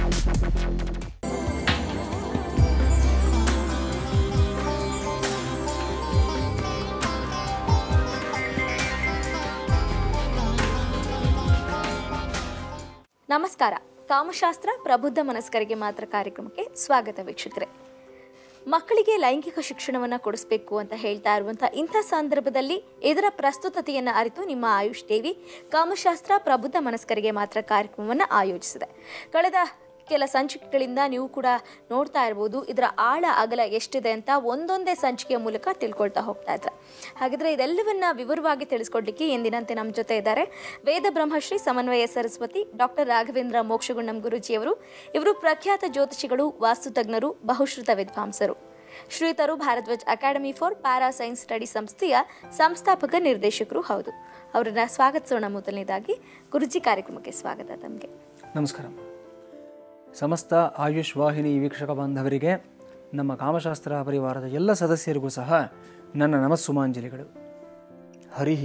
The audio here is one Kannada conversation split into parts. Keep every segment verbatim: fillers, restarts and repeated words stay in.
ನಮಸ್ಕಾರ. ಕಾಮಶಾಸ್ತ್ರ ಪ್ರಬುದ್ಧ ಮನಸ್ಕರಿಗೆ ಮಾತ್ರ ಕಾರ್ಯಕ್ರಮಕ್ಕೆ ಸ್ವಾಗತ ವೀಕ್ಷಕರೇ. ಮಕ್ಕಳಿಗೆ ಲೈಂಗಿಕ ಶಿಕ್ಷಣವನ್ನು ಕೊಡಿಸಬೇಕು ಅಂತ ಹೇಳ್ತಾ ಇರುವಂಥ ಇಂಥ ಸಂದರ್ಭದಲ್ಲಿ ಇದರ ಪ್ರಸ್ತುತತೆಯನ್ನು ಅರಿತು ನಿಮ್ಮ ಆಯುಷ್ ಟಿವಿ ಕಾಮಶಾಸ್ತ್ರ ಪ್ರಬುದ್ಧ ಮನಸ್ಕರಿಗೆ ಮಾತ್ರ ಕಾರ್ಯಕ್ರಮವನ್ನು ಆಯೋಜಿಸಿದೆ. ಕಳೆದ ಕೆಲ ಸಂಚಿಕೆಗಳಿಂದ ನೀವು ಕೂಡ ನೋಡ್ತಾ ಇರ್ಬೋದು ಇದರ ಆಳ ಅಗಲ ಎಷ್ಟಿದೆ ಅಂತ ಒಂದೊಂದೇ ಸಂಚಿಕೆಯ ಮೂಲಕ ತಿಳ್ಕೊಳ್ತಾ ಹೋಗ್ತಾ ಇದ್ದಾರೆ. ಹಾಗಿದ್ರೆ ಇದೆಲ್ಲವನ್ನ ವಿವರವಾಗಿ ತಿಳಿಸ್ಕೊಡ್ಲಿಕ್ಕೆ ಎಂದಿನಂತೆ ನಮ್ಮ ಜೊತೆ ಇದ್ದಾರೆ ವೇದ ಬ್ರಹ್ಮಶ್ರೀ ಸಮನ್ವಯ ಸರಸ್ವತಿ ಡಾಕ್ಟರ್ ರಾಘವೇಂದ್ರ ಮೋಕ್ಷಗುಂಡಂ ಗುರೂಜಿಯವರು. ಇವರು ಪ್ರಖ್ಯಾತ ಜ್ಯೋತಿಷಿಗಳು, ವಾಸ್ತುತಜ್ಞರು, ಬಹುಶ್ರುತ ವಿದ್ವಾಂಸರು. ಶ್ರೀತರು Bharadwaj academy for para science study ಸಂಸ್ಥೆಯ ಸಂಸ್ಥಾಪಕ ನಿರ್ದೇಶಕರು ಹೌದು. ಅವರನ್ನ ಸ್ವಾಗತಿಸೋಣ. ಮೊದಲನೇದಾಗಿ ಗುರುಜಿ, ಕಾರ್ಯಕ್ರಮಕ್ಕೆ ಸ್ವಾಗತ ತಮಗೆ. ನಮಸ್ಕಾರ. ಸಮಸ್ತ ಆಯುಷ್ ವಾಹಿನಿ ವೀಕ್ಷಕ ಬಾಂಧವರಿಗೆ, ನಮ್ಮ ಕಾಮಶಾಸ್ತ್ರ ಪರಿವಾರದ ಎಲ್ಲ ಸದಸ್ಯರಿಗೂ ಸಹ ನನ್ನ ನಮಸ್ಸುಮಾಂಜಲಿಗಳು. ಹರಿ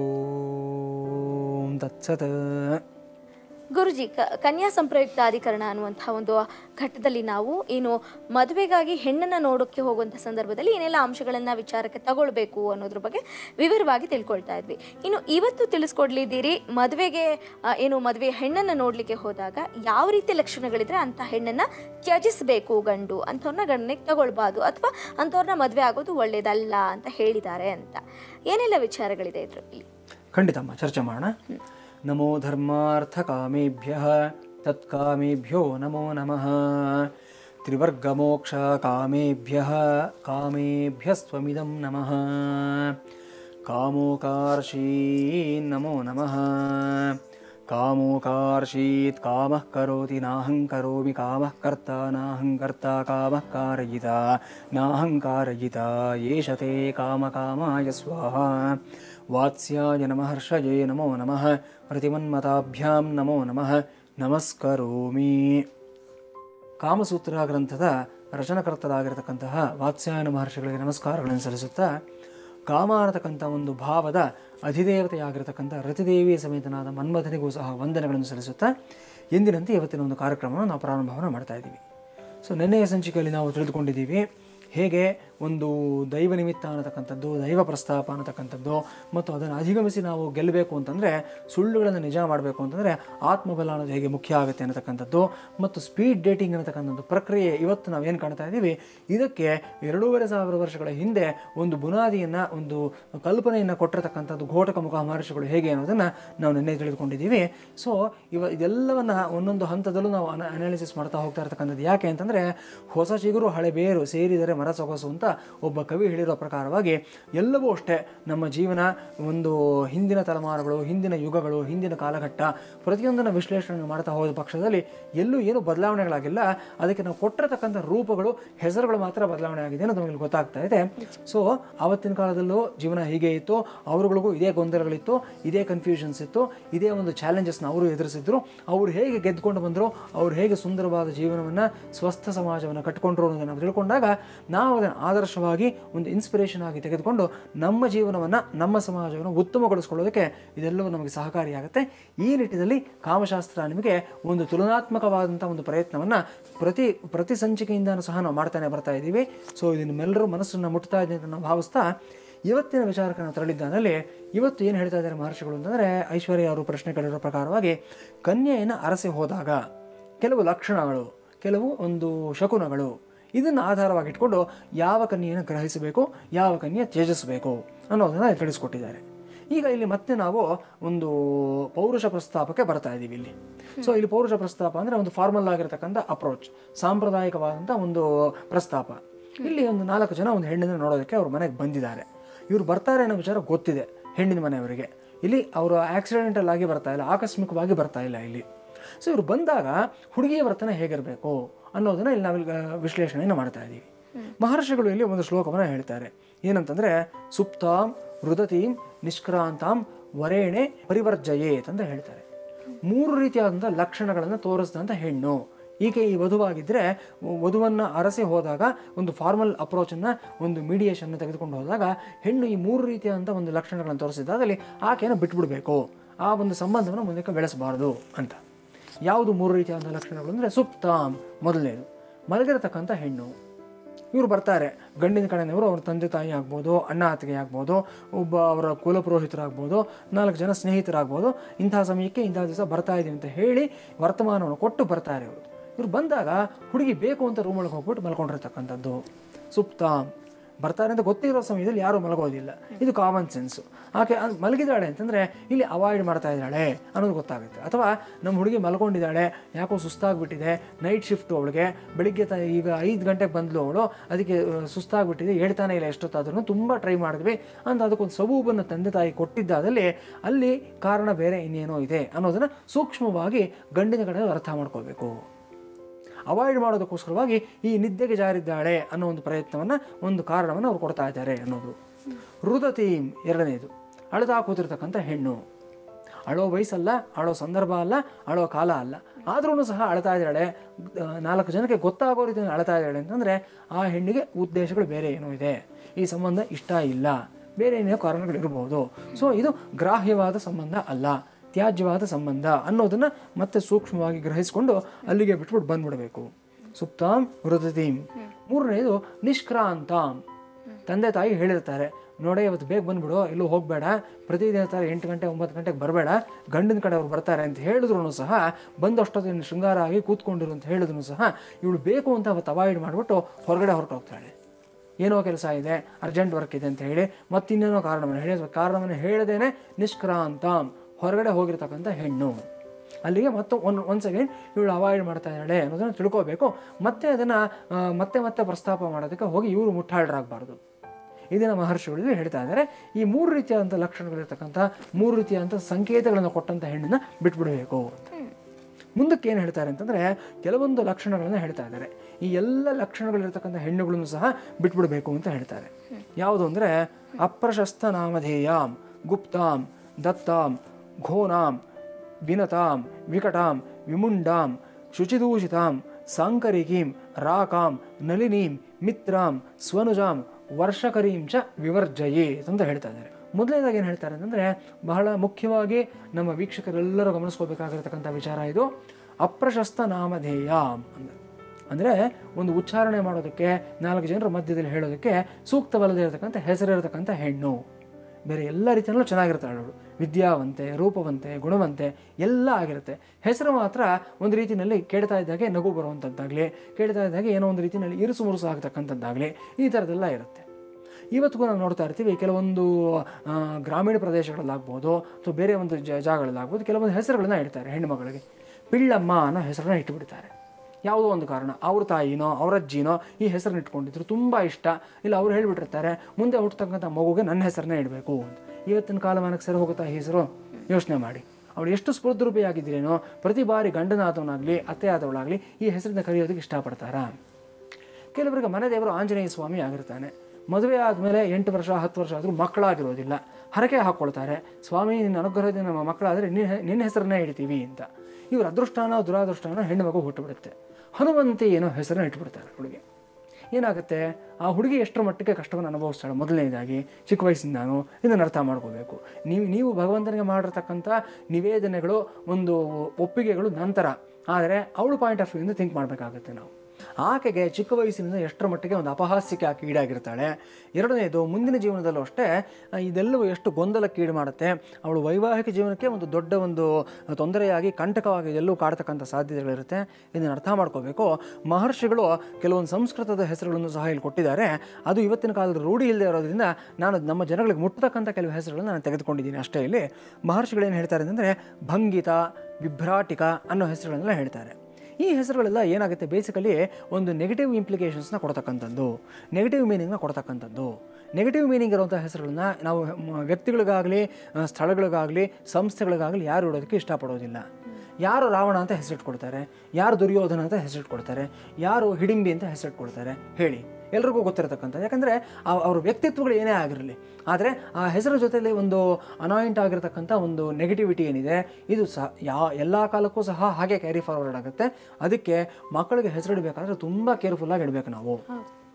ಓಂ ತತ್ಸತ್. ಗುರುಜಿ, ಕ ಕನ್ಯಾ ಸಂಪ್ರಯುಕ್ತ ಅಧಿಕರಣ ಅನ್ನುವಂಥ ಒಂದು ಘಟ್ಟದಲ್ಲಿ ನಾವು ಏನು ಮದುವೆಗಾಗಿ ಹೆಣ್ಣನ್ನು ನೋಡೋಕ್ಕೆ ಹೋಗುವಂಥ ಸಂದರ್ಭದಲ್ಲಿ ಏನೆಲ್ಲ ಅಂಶಗಳನ್ನು ವಿಚಾರಕ್ಕೆ ತಗೊಳ್ಬೇಕು ಅನ್ನೋದ್ರ ಬಗ್ಗೆ ವಿವರವಾಗಿ ತಿಳ್ಕೊಳ್ತಾ ಇದ್ವಿ. ಇನ್ನು ಇವತ್ತು ತಿಳಿಸ್ಕೊಡ್ಲಿದ್ದೀರಿ ಮದುವೆಗೆ ಏನು ಮದುವೆ ಹೆಣ್ಣನ್ನು ನೋಡಲಿಕ್ಕೆ ಹೋದಾಗ ಯಾವ ರೀತಿ ಲಕ್ಷಣಗಳಿದ್ರೆ ಅಂಥ ಹೆಣ್ಣನ್ನು ತ್ಯಜಿಸಬೇಕು, ಗಂಡು ಅಂಥವ್ರನ್ನ ಗಂಡನಿಗೆ ತಗೊಳ್ಬಾರ್ದು ಅಥವಾ ಅಂಥವ್ರನ್ನ ಮದುವೆ ಆಗೋದು ಒಳ್ಳೇದಲ್ಲ ಅಂತ ಹೇಳಿದ್ದಾರೆ ಅಂತ ಏನೆಲ್ಲ ವಿಚಾರಗಳಿದೆ ಇದರಲ್ಲಿ? ಖಂಡಿತಮ್ಮ ಚರ್ಚೆ ಮಾಡೋಣ. ನಮೋ ಧರ್ಮಾರ್ಥ ಕಾಮೇಭ್ಯಃ ತತ್ಕಾಮೇಭ್ಯೋ ನಮೋ ನಮಃ. ತ್ರಿವರ್ಗಮೋಕ್ಷ ಕಾಮೇಭ್ಯಃ ಕಾಮೇಭ್ಯಸ್ತ್ವಮಿದಂ ನಮಃ. ಕಾಮೋಕಾರ್ಷೀ ನಮೋ ನಮಃ. ಕಾಮೋಕಾರ್ಷೀತ್ ಕಾಮಃ ಕರೋತಿ ನಾಹಂ ಕರೋಮಿ ಕಾಮಃ ಕರ್ತಾ ನಾಹಂ ಕರ್ತಾ ಕಾಮಃ ಕಾರಯಿತಾ ನಾಹಂ ಕಾರಯಿತಾ ಯೇಷತೆ ಕಾಮ ಕಾಮಾಯ ಸ್ವಾಹ. ವಾತ್ಸ್ಯಾಯ ನಮಃ ಹರ್ಷಯೇ ನಮೋ ನಮಃ. ಪ್ರತಿಮನ್ಮತಾಭ್ಯಾಂ ನಮೋ ನಮಃ. ನಮಸ್ಕರೋಮಿ. ಕಾಮಸೂತ್ರ ಗ್ರಂಥದ ರಚನಕರ್ತರಾಗಿರತಕ್ಕಂತಹ ವಾತ್ಸ್ಯಾಯನ ಮಹರ್ಷಿಗಳಿಗೆ ನಮಸ್ಕಾರಗಳನ್ನು ಸಲ್ಲಿಸುತ್ತಾ, ಕಾಮ ಅನ್ನತಕ್ಕಂಥ ಒಂದು ಭಾವದ ಅಧಿದೇವತೆಯಾಗಿರತಕ್ಕಂಥ ರತಿದೇವಿ ಸಮೇತನಾದ ಮನ್ಮಥನಿಗೂ ಸಹ ವಂದನೆಗಳನ್ನು ಸಲ್ಲಿಸುತ್ತಾ ಎಂದಿನಂತೆ ಇವತ್ತಿನ ಒಂದು ಕಾರ್ಯಕ್ರಮವನ್ನು ನಾವು ಪ್ರಾರಂಭವನ್ನು ಮಾಡ್ತಾ ಇದ್ದೀವಿ. ಸೊ ನಿನ್ನೆಯ ಸಂಚಿಕೆಯಲ್ಲಿ ನಾವು ತಿಳಿದುಕೊಂಡಿದ್ದೀವಿ ಹೇಗೆ ಒಂದು ದೈವ ನಿಮಿತ್ತ ಅನ್ನತಕ್ಕಂಥದ್ದು, ದೈವ ಪ್ರಸ್ತಾಪ ಅನ್ನತಕ್ಕಂಥದ್ದು ಮತ್ತು ಅದನ್ನು ಅಧಿಗಮಿಸಿ ನಾವು ಗೆಲ್ಲಬೇಕು ಅಂತಂದರೆ, ಸುಳ್ಳುಗಳನ್ನು ನಿಜ ಮಾಡಬೇಕು ಅಂತಂದರೆ ಆತ್ಮಬಲ ಅನ್ನೋದು ಹೇಗೆ ಮುಖ್ಯ ಆಗುತ್ತೆ ಅನ್ನತಕ್ಕಂಥದ್ದು ಮತ್ತು ಸ್ಪೀಡ್ ಡೇಟಿಂಗ್ ಅನ್ನತಕ್ಕಂಥದ್ದು ಪ್ರಕ್ರಿಯೆ ಇವತ್ತು ನಾವೇನು ಕಾಣ್ತಾ ಇದ್ದೀವಿ, ಇದಕ್ಕೆ ಎರಡೂವರೆ ಸಾವಿರ ವರ್ಷಗಳ ಹಿಂದೆ ಒಂದು ಬುನಾದಿಯನ್ನು, ಒಂದು ಕಲ್ಪನೆಯನ್ನು ಕೊಟ್ಟಿರತಕ್ಕಂಥದ್ದು ಘೋಟಕ ಮುಖ ಮಹರ್ಷಿಗಳು ಹೇಗೆ ಅನ್ನೋದನ್ನು ನಾವು ನಿನ್ನೆ ತಿಳಿದುಕೊಂಡಿದ್ದೀವಿ. ಸೊ ಇವ ಇದೆಲ್ಲವನ್ನು ಒಂದೊಂದು ಹಂತದಲ್ಲೂ ನಾವು ಅನ ಅನಾಲಿಸಿಸ್ ಮಾಡ್ತಾ ಹೋಗ್ತಾ ಇರ್ತಕ್ಕಂಥದ್ದು. ಯಾಕೆ ಅಂತಂದರೆ, ಹೊಸ ಚಿಗುರು ಹಳೆ ಬೇರು ಸೇರಿದರೆ ಮರ ಸೊಗಸು ಅಂತ ಒಬ್ಬ ಕವಿ ಹೇಳಿರೋ ಪ್ರಕಾರವಾಗಿ ಎಲ್ಲವೂ ಅಷ್ಟೇ ನಮ್ಮ ಜೀವನ ಒಂದು ಹಿಂದಿನ ತಲೆಮಾರುಗಳು, ಹಿಂದಿನ ಯುಗಗಳು, ಹಿಂದಿನ ಕಾಲಘಟ್ಟ ಪ್ರತಿಯೊಂದನ್ನು ವಿಶ್ಲೇಷಣೆ ಮಾಡ್ತಾ ಹೋದ ಪಕ್ಷದಲ್ಲಿ ಎಲ್ಲೂ ಏನು ಬದಲಾವಣೆಗಳಾಗಿಲ್ಲ. ಅದಕ್ಕೆ ನಾವು ಕೊಟ್ಟಿರತಕ್ಕಂಥ ರೂಪಗಳು, ಹೆಸರುಗಳು ಮಾತ್ರ ಬದಲಾವಣೆ ಆಗಿದೆ ಅನ್ನೋದು ನಮಗೆ ಗೊತ್ತಾಗ್ತಾ ಇದೆ. ಸೊ ಆವತ್ತಿನ ಕಾಲದಲ್ಲೂ ಜೀವನ ಹೀಗೆ ಇತ್ತು, ಅವರುಗಳಿಗೂ ಇದೇ ಗೊಂದಲಗಳಿತ್ತು, ಇದೇ ಕನ್ಫ್ಯೂಷನ್ಸ್ ಇತ್ತು, ಇದೇ ಒಂದು ಚಾಲೆಂಜಸ್ನ ಅವರು ಎದುರಿಸಿದ್ರು. ಅವರು ಹೇಗೆ ಗೆದ್ದುಕೊಂಡು ಬಂದರು, ಅವ್ರು ಹೇಗೆ ಸುಂದರವಾದ ಜೀವನವನ್ನು, ಸ್ವಸ್ಥ ಸಮಾಜವನ್ನು ಕಟ್ಕೊಂಡ್ರು ಅನ್ನೋದನ್ನು ನಾವು ತಿಳ್ಕೊಂಡಾಗ ನಾವು ಅದನ್ನು ಆದರ್ಶವಾಗಿ ಒಂದು ಇನ್ಸ್ಪಿರೇಷನ್ ಆಗಿ ತೆಗೆದುಕೊಂಡು ನಮ್ಮ ಜೀವನವನ್ನು, ನಮ್ಮ ಸಮಾಜವನ್ನು ಉತ್ತಮಗೊಳಿಸ್ಕೊಳ್ಳೋದಕ್ಕೆ ಇದೆಲ್ಲವೂ ನಮಗೆ ಸಹಕಾರಿಯಾಗುತ್ತೆ. ಈ ನಿಟ್ಟಿನಲ್ಲಿ ಕಾಮಶಾಸ್ತ್ರ ನಿಮಗೆ ಒಂದು ತುಲನಾತ್ಮಕವಾದಂಥ ಒಂದು ಪ್ರಯತ್ನವನ್ನು ಪ್ರತಿ ಪ್ರತಿ ಸಂಚಿಕೆಯಿಂದನೂ ಸಹ ನಾವು ಮಾಡ್ತಾನೆ ಬರ್ತಾ ಇದ್ದೀವಿ. ಸೊ ಇದು ನಿಮ್ಮೆಲ್ಲರೂ ಮನಸ್ಸನ್ನು ಮುಟ್ತಾ ಇದೆ ಅಂತ ನಾವು ಭಾವಿಸ್ತಾ ಇವತ್ತಿನ ವಿಚಾರಕ್ಕೆ ನಾವು ತೆರಳಿದ್ದಾನಲ್ಲಿ ಇವತ್ತು ಏನು ಹೇಳ್ತಾ ಇದ್ದಾರೆ ಮಹರ್ಷಿಗಳು ಅಂತಂದರೆ, ಐಶ್ವರ್ಯ ಅವರು ಪ್ರಶ್ನೆ ಕೇಳಿರೋ ಪ್ರಕಾರವಾಗಿ ಕನ್ಯೆಯನ್ನು ಅರಸಿ ಹೋದಾಗ ಕೆಲವು ಲಕ್ಷಣಗಳು, ಕೆಲವು ಒಂದು ಶಕುನಗಳು, ಇದನ್ನು ಆಧಾರವಾಗಿಟ್ಕೊಂಡು ಯಾವ ಕನ್ಯೆಯನ್ನು ಗ್ರಹಿಸಬೇಕು, ಯಾವ ಕನ್ಯೆ ತ್ಯಜಿಸಬೇಕು ಅನ್ನೋದನ್ನು ತಿಳಿಸ್ಕೊಟ್ಟಿದ್ದಾರೆ. ಈಗ ಇಲ್ಲಿ ಮತ್ತೆ ನಾವು ಒಂದು ಪೌರುಷ ಪ್ರಸ್ತಾಪಕ್ಕೆ ಬರ್ತಾ ಇದ್ದೀವಿ ಇಲ್ಲಿ. ಸೊ ಇಲ್ಲಿ ಪೌರುಷ ಪ್ರಸ್ತಾಪ ಅಂದರೆ ಒಂದು ಫಾರ್ಮಲ್ ಆಗಿರತಕ್ಕಂಥ ಅಪ್ರೋಚ್, ಸಾಂಪ್ರದಾಯಿಕವಾದಂಥ ಒಂದು ಪ್ರಸ್ತಾಪ. ಇಲ್ಲಿ ಒಂದು ನಾಲ್ಕು ಜನ ಒಂದು ಹೆಣ್ಣನ್ನು ನೋಡೋದಕ್ಕೆ ಅವ್ರ ಮನೆಗೆ ಬಂದಿದ್ದಾರೆ. ಇವರು ಬರ್ತಾರೆ ಅನ್ನೋ ವಿಚಾರ ಗೊತ್ತಿದೆ ಹೆಣ್ಣಿನ ಮನೆಯವರಿಗೆ. ಇಲ್ಲಿ ಅವರು ಆಕ್ಸಿಡೆಂಟಲ್ ಆಗಿ ಬರ್ತಾ ಇಲ್ಲ, ಆಕಸ್ಮಿಕವಾಗಿ ಬರ್ತಾ ಇಲ್ಲ ಇಲ್ಲಿ. ಸೊ ಇವರು ಬಂದಾಗ ಹುಡುಗಿಯ ವರ್ತನೆ ಹೇಗಿರಬೇಕು ಅನ್ನೋದನ್ನ ಇಲ್ಲಿ ನಾವು ವಿಶ್ಲೇಷಣೆಯನ್ನು ಮಾಡ್ತಾ ಇದ್ದೀವಿ. ಮಹರ್ಷಿಗಳು ಇಲ್ಲಿ ಒಂದು ಶ್ಲೋಕವನ್ನು ಹೇಳ್ತಾರೆ. ಏನಂತಂದರೆ, ಸುಪ್ತಾಂ ರುದತೀಂ ನಿಷ್ಕ್ರಾಂತಾಂ ವರೇಣೆ ಪರಿವರ್ಜಯೇತ್ ಅಂತ ಹೇಳ್ತಾರೆ. ಮೂರು ರೀತಿಯಾದಂಥ ಲಕ್ಷಣಗಳನ್ನು ತೋರಿಸಿದಂಥ ಹೆಣ್ಣು ಈಕೆ ಈ ವಧುವಾಗಿದ್ದರೆ, ವಧುವನ್ನು ಅರಸಿ ಹೋದಾಗ ಒಂದು ಫಾರ್ಮಲ್ ಅಪ್ರೋಚನ್ನು, ಒಂದು ಮೀಡಿಯೇಷನ್ನ ತೆಗೆದುಕೊಂಡು ಹೋದಾಗ ಹೆಣ್ಣು ಈ ಮೂರು ರೀತಿಯಾದಂಥ ಒಂದು ಲಕ್ಷಣಗಳನ್ನು ತೋರಿಸಿದ್ದಾದಲ್ಲಿ ಆಕೆಯನ್ನು ಬಿಟ್ಬಿಡಬೇಕು, ಆ ಒಂದು ಸಂಬಂಧವನ್ನು ಮುಂದಕ್ಕೆ ಬೆಳೆಸಬಾರ್ದು ಅಂತ. ಯಾವುದು ಮೂರು ರೀತಿಯಾದ ಲಕ್ಷಣಗಳು ಅಂದರೆ ಸುಪ್ತಾಂ ಮೊದಲನೇದು, ಮಲಗಿರತಕ್ಕಂಥ ಹೆಣ್ಣು. ಇವರು ಬರ್ತಾರೆ, ಗಂಡಿನ ಕಡೆಯವರು ಅವ್ರ ತಂದೆ ತಾಯಿ ಆಗ್ಬೋದು, ಅಣ್ಣ ಅತ್ತಿಗೆ ಆಗ್ಬೋದು, ಒಬ್ಬ ಅವರ ಕುಲಪುರೋಹಿತರಾಗ್ಬೋದು, ನಾಲ್ಕು ಜನ ಸ್ನೇಹಿತರಾಗ್ಬೋದು. ಇಂತಹ ಸಮಯಕ್ಕೆ ಇಂತಹ ದಿವಸ ಬರ್ತಾ ಇದ್ದೀವಿ ಅಂತ ಹೇಳಿ ವರ್ತಮಾನವನ್ನು ಕೊಟ್ಟು ಬರ್ತಾರೆ ಇವರು. ಇವ್ರು ಬಂದಾಗ ಹುಡುಗಿ ಬೇಕು ಅಂತ ರೂಮ್ ಒಳಗೆ ಹೋಗ್ಬಿಟ್ಟು ಮಲ್ಕೊಂಡಿರ್ತಕ್ಕಂಥದ್ದು ಸುಪ್ತಾಂ. ಬರ್ತಾರೆ ಅಂತ ಗೊತ್ತಿರೋ ಸಮಯದಲ್ಲಿ ಯಾರೂ ಮಲಗೋದಿಲ್ಲ, ಇದು ಕಾಮನ್ ಸೆನ್ಸು. ಆಕೆ ಮಲಗಿದ್ದಾಳೆ ಅಂತಂದರೆ ಇಲ್ಲಿ ಅವಾಯ್ಡ್ ಮಾಡ್ತಾ ಇದ್ದಾಳೆ ಅನ್ನೋದು ಗೊತ್ತಾಗುತ್ತೆ. ಅಥವಾ ನಮ್ಮ ಹುಡುಗಿ ಮಲ್ಕೊಂಡಿದ್ದಾಳೆ, ಯಾಕೋ ಸುಸ್ತಾಗ್ಬಿಟ್ಟಿದೆ, ನೈಟ್ ಶಿಫ್ಟು ಅವಳಿಗೆ, ಬೆಳಿಗ್ಗೆ ತ ಈಗ ಐದು ಗಂಟೆಗೆ ಬಂದಳು ಅವಳು, ಅದಕ್ಕೆ ಸುಸ್ತಾಗ್ಬಿಟ್ಟಿದೆ, ಹೇಳ್ತಾನೆ ಇಲ್ಲ ಎಷ್ಟೊತ್ತಾದ್ರೂ, ತುಂಬ ಟ್ರೈ ಮಾಡಿದ್ವಿ ಅಂತ ಅದಕ್ಕೊಂದು ಸಬೂಬನ್ನು ತಂದೆ ತಾಯಿ ಕೊಟ್ಟಿದ್ದಾದಲ್ಲಿ ಅಲ್ಲಿ ಕಾರಣ ಬೇರೆ ಇನ್ನೇನೋ ಇದೆ ಅನ್ನೋದನ್ನು ಸೂಕ್ಷ್ಮವಾಗಿ ಗಂಡಿನ ಕಡೆ ಅರ್ಥ ಮಾಡ್ಕೋಬೇಕು. ಅವಾಯ್ಡ್ ಮಾಡೋದಕ್ಕೋಸ್ಕರವಾಗಿ ಈ ನಿದ್ದೆಗೆ ಜಾರಿದ್ದಾಳೆ ಅನ್ನೋ ಒಂದು ಪ್ರಯತ್ನವನ್ನು, ಒಂದು ಕಾರಣವನ್ನು ಅವ್ರು ಕೊಡ್ತಾ ಇದ್ದಾರೆ ಅನ್ನೋದು. ರುದತೀಂ ಎರಡನೇದು, ಅಳತಾ ಕೂತಿರ್ತಕ್ಕಂಥ ಹೆಣ್ಣು. ಅಳೋ ವಯಸ್ಸಲ್ಲ, ಅಳೋ ಸಂದರ್ಭ ಅಲ್ಲ, ಅಳೋ ಕಾಲ ಅಲ್ಲ, ಆದ್ರೂ ಸಹ ಅಳ್ತಾ ಇದ್ದಾಳೆ, ನಾಲ್ಕು ಜನಕ್ಕೆ ಗೊತ್ತಾಗೋ ರೀತಿಯಲ್ಲಿ ಅಳ್ತಾ ಇದ್ದಾಳೆ ಅಂತಂದರೆ ಆ ಹೆಣ್ಣಿಗೆ ಉದ್ದೇಶಗಳು ಬೇರೆ ಏನೋ ಇದೆ, ಈ ಸಂಬಂಧ ಇಷ್ಟ ಇಲ್ಲ, ಬೇರೆ ಏನೇನೋ ಕಾರಣಗಳಿರ್ಬೋದು. ಸೊ ಇದು ಗ್ರಾಹ್ಯವಾದ ಸಂಬಂಧ ಅಲ್ಲ, ತ್ಯಾಜ್ಯವಾದ ಸಂಬಂಧ ಅನ್ನೋದನ್ನು ಮತ್ತೆ ಸೂಕ್ಷ್ಮವಾಗಿ ಗ್ರಹಿಸಿಕೊಂಡು ಅಲ್ಲಿಗೆ ಬಿಟ್ಬಿಟ್ಟು ಬಂದ್ಬಿಡಬೇಕು. ಸುಪ್ತಾಂ ವೃದತೀಂ. ಮೂರನೇದು ನಿಷ್ಕ್ರಾಂತಾಂ. ತಂದೆ ತಾಯಿ ಹೇಳಿರ್ತಾರೆ, ನೋಡೇ ಇವತ್ತು ಬೇಗ ಬಂದ್ಬಿಡು, ಎಲ್ಲೂ ಹೋಗಬೇಡ, ಪ್ರತಿದಿನ ತರ ಎಂಟು ಗಂಟೆ ಒಂಬತ್ತು ಗಂಟೆಗೆ ಬರಬೇಡ, ಗಂಡಿನ ಕಡೆ ಅವ್ರು ಬರ್ತಾರೆ ಅಂತ ಹೇಳಿದ್ರು ಸಹ, ಬಂದಷ್ಟೊತ್ತಿನ ಶೃಂಗಾರ ಆಗಿ ಕೂತ್ಕೊಂಡಿರು ಅಂತ ಹೇಳಿದ್ರು ಸಹ ಇವಳು ಬೇಕು ಅಂತ ಅವತ್ತು ಅವಾಯ್ಡ್ ಮಾಡಿಬಿಟ್ಟು ಹೊರಗಡೆ ಹೊರಟೋಗ್ತಾಳೆ. ಏನೋ ಕೆಲಸ ಇದೆ, ಅರ್ಜೆಂಟ್ ವರ್ಕ್ ಇದೆ ಅಂತ ಹೇಳಿ ಮತ್ತಿನ್ನೇನೋ ಕಾರಣವನ್ನು ಹೇಳಿ ಕಾರಣವನ್ನು ಹೇಳದೇನೆ ನಿಷ್ಕ್ರಾಂತಾಂ, ಹೊರಗಡೆ ಹೋಗಿರ್ತಕ್ಕಂಥ ಹೆಣ್ಣು. ಅಲ್ಲಿಗೆ ಮತ್ತೆ ಒನ್ ಒನ್ಸ್ ಅಗೇನ್ ಇವಳು ಅವಾಯ್ಡ್ ಮಾಡ್ತಾ ಇದ್ದಾಳೆ ಅನ್ನೋದನ್ನು ತಿಳ್ಕೋಬೇಕು. ಮತ್ತೆ ಅದನ್ನು ಮತ್ತೆ ಮತ್ತೆ ಪ್ರಸ್ತಾಪ ಮಾಡೋದಕ್ಕೆ ಹೋಗಿ ಇವರು ಮುಟ್ಟಾಳರಾಗಬಾರ್ದು. ಇದನ್ನು ಮಹರ್ಷಿಗಳಲ್ಲಿ ಹೇಳ್ತಾ ಇದ್ದಾರೆ. ಈ ಮೂರು ರೀತಿಯಾದಂಥ ಲಕ್ಷಣಗಳಿರ್ತಕ್ಕಂಥ ಮೂರು ರೀತಿಯಾದಂಥ ಸಂಕೇತಗಳನ್ನು ಕೊಟ್ಟಂಥ ಹೆಣ್ಣನ್ನು ಬಿಟ್ಬಿಡಬೇಕು ಅಂತ. ಮುಂದಕ್ಕೆ ಏನು ಹೇಳ್ತಾರೆ ಅಂತಂದರೆ ಕೆಲವೊಂದು ಲಕ್ಷಣಗಳನ್ನು ಹೇಳ್ತಾ ಇದ್ದಾರೆ. ಈ ಎಲ್ಲ ಲಕ್ಷಣಗಳಿರ್ತಕ್ಕಂಥ ಹೆಣ್ಣುಗಳನ್ನು ಸಹ ಬಿಟ್ಬಿಡಬೇಕು ಅಂತ ಹೇಳ್ತಾರೆ. ಯಾವುದು ಅಂದರೆ ಅಪ್ರಶಸ್ತ ನಾಮಧೇಯಾಂ, ಗುಪ್ತಾಂ, ದತ್ತಾಂ, ಘೋನಾಂ, ವಿನತಾಂ, ವಿಕಟಾಂ, ವಿಮುಂಡಾಂ, ಶುಚಿದೂಷಿತಾಂ, ಸಾಂಕರಿಕೀಂ, ರಾಕಾಂ, ನಳಿನೀಂ, ಮಿತ್ರಾಂ, ಸ್ವನುಜಾಂ, ವರ್ಷಕರೀಂ ಚ ವಿವರ್ಜಯೇ ಅಂತ ಹೇಳ್ತಾ ಇದ್ದಾರೆ. ಮೊದಲನೇದಾಗಿ ಏನು ಹೇಳ್ತಾರೆ ಅಂತಂದರೆ ಬಹಳ ಮುಖ್ಯವಾಗಿ ನಮ್ಮ ವೀಕ್ಷಕರೆಲ್ಲರೂ ಗಮನಿಸ್ಕೋಬೇಕಾಗಿರ್ತಕ್ಕಂಥ ವಿಚಾರ ಇದು. ಅಪ್ರಶಸ್ತ ನಾಮಧೇಯಾಂ ಅಂದರೆ ಅಂದರೆ ಒಂದು ಉಚ್ಚಾರಣೆ ಮಾಡೋದಕ್ಕೆ, ನಾಲ್ಕು ಜನರ ಮಧ್ಯದಲ್ಲಿ ಹೇಳೋದಕ್ಕೆ ಸೂಕ್ತವಲ್ಲದೆ ಇರತಕ್ಕಂಥ ಹೆಸರಿರತಕ್ಕಂಥ ಹೆಣ್ಣು. ಬೇರೆ ಎಲ್ಲ ರೀತಿಯಲ್ಲೂ ಚೆನ್ನಾಗಿರ್ತಾಳೆ ಅವಳು, ವಿದ್ಯಾವಂತೆ, ರೂಪವಂತೆ, ಗುಣವಂತೆ ಎಲ್ಲ ಆಗಿರುತ್ತೆ. ಹೆಸರು ಮಾತ್ರ ಒಂದು ರೀತಿಯಲ್ಲಿ ಕೇಳ್ತಾ ಇದ್ದಾಗೆ ನಗು ಬರುವಂಥದ್ದಾಗಲಿ, ಕೇಳ್ತಾ ಇದ್ದಾಗೆ ಏನೋ ಒಂದು ರೀತಿಯಲ್ಲಿ ಇರುಸು ಮುರುಸು ಆಗ್ತಕ್ಕಂಥದ್ದಾಗಲಿ, ಈ ಥರದ್ದೆಲ್ಲ ಇರುತ್ತೆ. ಇವತ್ತಿಗೂ ನಾವು ನೋಡ್ತಾ ಇರ್ತೀವಿ ಕೆಲವೊಂದು ಗ್ರಾಮೀಣ ಪ್ರದೇಶಗಳಲ್ಲಾಗ್ಬೋದು ಅಥವಾ ಬೇರೆ ಒಂದು ಜಾಗಗಳಲ್ಲಾಗ್ಬೋದು ಕೆಲವೊಂದು ಹೆಸರುಗಳನ್ನ ಇಡ್ತಾರೆ ಹೆಣ್ಣುಮಗಳಿಗೆ. ಪಿಳ್ಳಮ್ಮ ಅನ್ನೋ ಹೆಸರನ್ನ ಇಟ್ಟುಬಿಡ್ತಾರೆ. ಯಾವುದೋ ಒಂದು ಕಾರಣ, ಅವ್ರ ತಾಯಿನೋ ಅವ್ರ ಅಜ್ಜಿನೋ ಈ ಹೆಸರನ್ನ ಇಟ್ಕೊಂಡಿದ್ರು, ತುಂಬ ಇಷ್ಟ, ಇಲ್ಲ ಅವ್ರು ಹೇಳ್ಬಿಟ್ಟಿರ್ತಾರೆ ಮುಂದೆ ಹುಟ್ಟತಕ್ಕಂಥ ಮಗುಗೆ ನನ್ನ ಹೆಸರನ್ನೇ ಇಡಬೇಕು ಅಂತ. ಇವತ್ತಿನ ಕಾಲಮಾನಕ್ಕೆ ಸರಿ ಹೋಗುತ್ತಾ ಈ ಹೆಸರು? ಯೋಚನೆ ಮಾಡಿ. ಅವಳು ಎಷ್ಟು ಸ್ಫೂರ್ತಿರೂಪಿಯಾಗಿದ್ದೀರೇನೋ ಪ್ರತಿ ಬಾರಿ ಗಂಡನಾದವನಾಗಲಿ ಅತ್ತೆ ಆದವಳಾಗಲಿ ಈ ಹೆಸರನ್ನ ಕರೆಯೋದಕ್ಕೆ ಇಷ್ಟಪಡ್ತಾರಾ? ಕೆಲವರಿಗೆ ಮನೆ ದೇವರು ಆಂಜನೇಯ ಸ್ವಾಮಿ ಆಗಿರ್ತಾನೆ. ಮದುವೆ ಆದಮೇಲೆ ಎಂಟು ವರ್ಷ ಹತ್ತು ವರ್ಷ ಆದರೂ ಮಕ್ಕಳಾಗಿರೋದಿಲ್ಲ, ಹರಕೆ ಹಾಕ್ಕೊಳ್ತಾರೆ, ಸ್ವಾಮಿ ನಿನ್ನ ಅನುಗ್ರಹದಿಂದ ನಮ್ಮ ಮಕ್ಕಳಾದರೆ ನಿನ್ನ ನಿನ್ನ ಹೆಸರನ್ನೇ ಇಡ್ತೀವಿ ಅಂತ. ಇವ್ರ ಅದೃಷ್ಟಾನೋ ದುರಾದೃಷ್ಟಾನೋ ಹೆಣ್ಣು ಮಗು ಹುಟ್ಟುಬಿಡುತ್ತೆ. ಹನುಮಂತಿ ಏನೋ ಹೆಸರನ್ನ ಇಟ್ಬಿಡ್ತಾರೆ ಹುಡುಗಿ. ಏನಾಗುತ್ತೆ, ಆ ಹುಡುಗಿ ಎಷ್ಟರ ಮಟ್ಟಿಗೆ ಕಷ್ಟವನ್ನು ಅನುಭವಿಸ್ತಾಳೆ ಮೊದಲನೇದಾಗಿ ಚಿಕ್ಕ ವಯಸ್ಸಿಂದ. ನಾನು ಇದನ್ನು ಅರ್ಥ ಮಾಡ್ಕೋಬೇಕು. ನೀವು ನೀವು ಭಗವಂತನಿಗೆ ಮಾಡಿರ್ತಕ್ಕಂಥ ನಿವೇದನೆಗಳು, ಒಂದು ಒಪ್ಪಿಗೆಗಳು ನಂತರ, ಆದರೆ ಅವಳು ಪಾಯಿಂಟ್ ಆಫ್ ವ್ಯೂಯಿಂದ ಥಿಂಕ್ ಮಾಡಬೇಕಾಗುತ್ತೆ ನಾವು. ಆಕೆಗೆ ಚಿಕ್ಕ ವಯಸ್ಸಿನಿಂದ ಎಷ್ಟರ ಮಟ್ಟಿಗೆ ಒಂದು ಅಪಹಾಸ್ಯಕ್ಕೆ ಆಕೆ ಈಡಾಗಿರ್ತಾಳೆ. ಎರಡನೇದು, ಮುಂದಿನ ಜೀವನದಲ್ಲೂ ಅಷ್ಟೇ ಇದೆಲ್ಲವೂ ಎಷ್ಟು ಗೊಂದಲಕ್ಕೆ ಈಡು ಮಾಡುತ್ತೆ. ಅವಳು ವೈವಾಹಿಕ ಜೀವನಕ್ಕೆ ಒಂದು ದೊಡ್ಡ ಒಂದು ತೊಂದರೆಯಾಗಿ ಕಂಟಕವಾಗಿ ಎಲ್ಲವೂ ಕಾಡ್ತಕ್ಕಂಥ ಸಾಧ್ಯತೆಗಳಿರುತ್ತೆ. ಇದನ್ನು ಅರ್ಥ ಮಾಡ್ಕೋಬೇಕು. ಮಹರ್ಷಿಗಳು ಕೆಲವೊಂದು ಸಂಸ್ಕೃತದ ಹೆಸರುಗಳನ್ನು ಸಹ ಇಲ್ಲಿ ಕೊಟ್ಟಿದ್ದಾರೆ. ಅದು ಇವತ್ತಿನ ಕಾಲದ ರೂಢಿ ಇಲ್ಲದೆ ಇರೋದ್ರಿಂದ ನಾನು ನಮ್ಮ ಜನಗಳಿಗೆ ಮುಟ್ಟತಕ್ಕಂಥ ಕೆಲವು ಹೆಸರುಗಳನ್ನು ನಾನು ತೆಗೆದುಕೊಂಡಿದ್ದೀನಿ ಅಷ್ಟೇ. ಇಲ್ಲಿ ಮಹರ್ಷಿಗಳೇನು ಹೇಳ್ತಾರೆ ಅಂತಂದರೆ ಭಂಗಿತ, ವಿಭ್ರಾಟಿಕ ಅನ್ನೋ ಹೆಸರುಗಳನ್ನೆಲ್ಲ ಹೇಳ್ತಾರೆ. ಈ ಹೆಸರುಗಳೆಲ್ಲ ಏನಾಗುತ್ತೆ, ಬೇಸಿಕಲಿ ಒಂದು ನೆಗೆಟಿವ್ ಇಂಪ್ಲಿಕೇಶನ್ಸ್ನ ಕೊಡ್ತಕ್ಕಂಥದ್ದು, ನೆಗೆಟಿವ್ ಮೀನಿಂಗ್ನ ಕೊಡ್ತಕ್ಕಂಥದ್ದು. ನೆಗೆಟಿವ್ ಮೀನಿಂಗ್ ಇರುವಂಥ ಹೆಸರುಗಳನ್ನ ನಾವು ವ್ಯಕ್ತಿಗಳಿಗಾಗಲಿ ಸ್ಥಳಗಳಿಗಾಗಲಿ ಸಂಸ್ಥೆಗಳಿಗಾಗಲಿ ಯಾರು ಇಡೋದಕ್ಕೆ ಇಷ್ಟಪಡೋದಿಲ್ಲ. ಯಾರು ರಾವಣ ಅಂತ ಹೆಸರಿಟ್ಕೊಡ್ತಾರೆ, ಯಾರು ದುರ್ಯೋಧನ ಅಂತ ಹೆಸರಿಟ್ಕೊಡ್ತಾರೆ, ಯಾರು ಹಿಡಿಂಬಿ ಅಂತ ಹೆಸರಿಟ್ಕೊಡ್ತಾರೆ ಹೇಳಿ, ಎಲ್ರಿಗೂ ಗೊತ್ತಿರತಕ್ಕಂಥ. ಯಾಕಂದರೆ ಅವ್ರ ವ್ಯಕ್ತಿತ್ವಗಳು ಏನೇ ಆಗಿರಲಿ, ಆದರೆ ಆ ಹೆಸರು ಜೊತೆಯಲ್ಲಿ ಒಂದು ಅನಾಯಿಂಟ್ ಆಗಿರತಕ್ಕಂಥ ಒಂದು ನೆಗೆಟಿವಿಟಿ ಏನಿದೆ ಇದು ಸಹ ಯಾ ಎಲ್ಲ ಕಾಲಕ್ಕೂ ಸಹ ಹಾಗೆ ಕ್ಯಾರಿ ಫಾರ್ವರ್ಡ್ ಆಗುತ್ತೆ. ಅದಕ್ಕೆ ಮಕ್ಕಳಿಗೆ ಹೆಸರಿಡಬೇಕಾದ್ರೆ ತುಂಬ ಕೇರ್ಫುಲ್ಲಾಗಿ ಇಡಬೇಕು ನಾವು.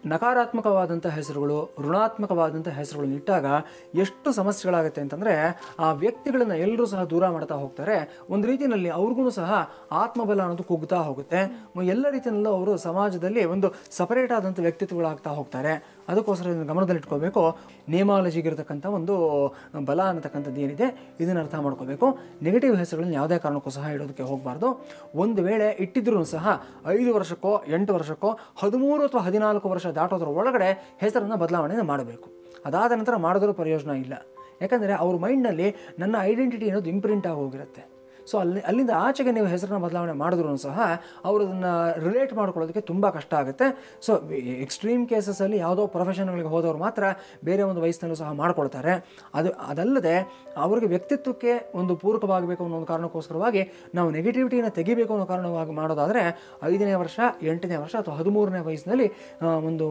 ನಕಾರಾತ್ಮಕವಾದಂಥ ಹೆಸರುಗಳು, ಋಣಾತ್ಮಕವಾದಂಥ ಹೆಸರುಗಳನ್ನು ಇಟ್ಟಾಗ ಎಷ್ಟು ಸಮಸ್ಯೆಗಳಾಗುತ್ತೆ ಅಂತಂದರೆ ಆ ವ್ಯಕ್ತಿಗಳನ್ನು ಎಲ್ಲರೂ ಸಹ ದೂರ ಮಾಡ್ತಾ ಹೋಗ್ತಾರೆ. ಒಂದು ರೀತಿಯಲ್ಲಿ ಅವ್ರಿಗೂ ಸಹ ಆತ್ಮಬಲ ಅನ್ನೋದು ಕುಗ್ತಾ ಹೋಗುತ್ತೆ. ಎಲ್ಲ ರೀತಿಯಲ್ಲೂ ಅವರು ಸಮಾಜದಲ್ಲಿ ಒಂದು ಸಪರೇಟ್ ಆದಂಥ ವ್ಯಕ್ತಿತ್ವಗಳಾಗ್ತಾ ಹೋಗ್ತಾರೆ. ಅದಕ್ಕೋಸ್ಕರ ಇದನ್ನು ಗಮನದಲ್ಲಿಟ್ಕೋಬೇಕು. ನೇಮಾಲಜಿಗಿರ್ತಕ್ಕಂಥ ಒಂದು ಬಲ ಅನ್ನತಕ್ಕಂಥದ್ದು ಏನಿದೆ ಇದನ್ನು ಅರ್ಥ ಮಾಡ್ಕೋಬೇಕು. ನೆಗೆಟಿವ್ ಹೆಸರುಗಳನ್ನು ಯಾವುದೇ ಕಾರಣಕ್ಕೂ ಸಹ ಇಡೋದಕ್ಕೆ ಹೋಗಬಾರ್ದು. ಒಂದು ವೇಳೆ ಇಟ್ಟಿದ್ರೂ ಸಹ ಐದು ವರ್ಷಕ್ಕೋ ಎಂಟು ವರ್ಷಕ್ಕೋ ಹದಿಮೂರು ಅಥವಾ ಹದಿನಾಲ್ಕು ವರ್ಷ ದಾಟೋದ್ರ ಒಳಗಡೆ ಹೆಸರನ್ನು ಬದಲಾವಣೆ ಮಾಡಬೇಕು. ಅದಾದ ನಂತರ ಮಾಡಿದ್ರೂ ಪ್ರಯೋಜನ ಇಲ್ಲ. ಯಾಕಂದರೆ ಅವ್ರ ಮೈಂಡ್ನಲ್ಲಿ ನನ್ನ ಐಡೆಂಟಿಟಿ ಅನ್ನೋದು ಇಂಪ್ರಿಂಟ್ ಆಗಿ ಹೋಗಿರುತ್ತೆ. ಸೊ ಅಲ್ಲಿ ಅಲ್ಲಿಂದ ಆಚೆಗೆ ನೀವು ಹೆಸರನ್ನ ಬದಲಾವಣೆ ಮಾಡಿದ್ರು ಸಹ ಅವರು ಅದನ್ನು ರಿಲೇಟ್ ಮಾಡ್ಕೊಳ್ಳೋದಕ್ಕೆ ತುಂಬ ಕಷ್ಟ ಆಗುತ್ತೆ. ಸೊ ಎಕ್ಸ್ಟ್ರೀಮ್ ಕೇಸಸಲ್ಲಿ ಯಾವುದೋ ಪ್ರೊಫೆಷನ್ಗಳಿಗೆ ಹೋದವರು ಮಾತ್ರ ಬೇರೆ ಒಂದು ವಯಸ್ಸಿನಲ್ಲೂ ಸಹ ಮಾಡ್ಕೊಳ್ತಾರೆ. ಅದು ಅದಲ್ಲದೆ ಅವರಿಗೆ ವ್ಯಕ್ತಿತ್ವಕ್ಕೆ ಒಂದು ಪೂರಕವಾಗಬೇಕು ಅನ್ನೋ ಒಂದು ಕಾರಣಕ್ಕೋಸ್ಕರವಾಗಿ ನಾವು ನೆಗೆಟಿವಿಟಿನ ತೆಗಿಬೇಕು ಅನ್ನೋ ಕಾರಣವಾಗಿ ಮಾಡೋದಾದರೆ ಐದನೇ ವರ್ಷ, ಎಂಟನೇ ವರ್ಷ ಅಥವಾ ಹದಿಮೂರನೇ ವಯಸ್ಸಿನಲ್ಲಿ ಒಂದು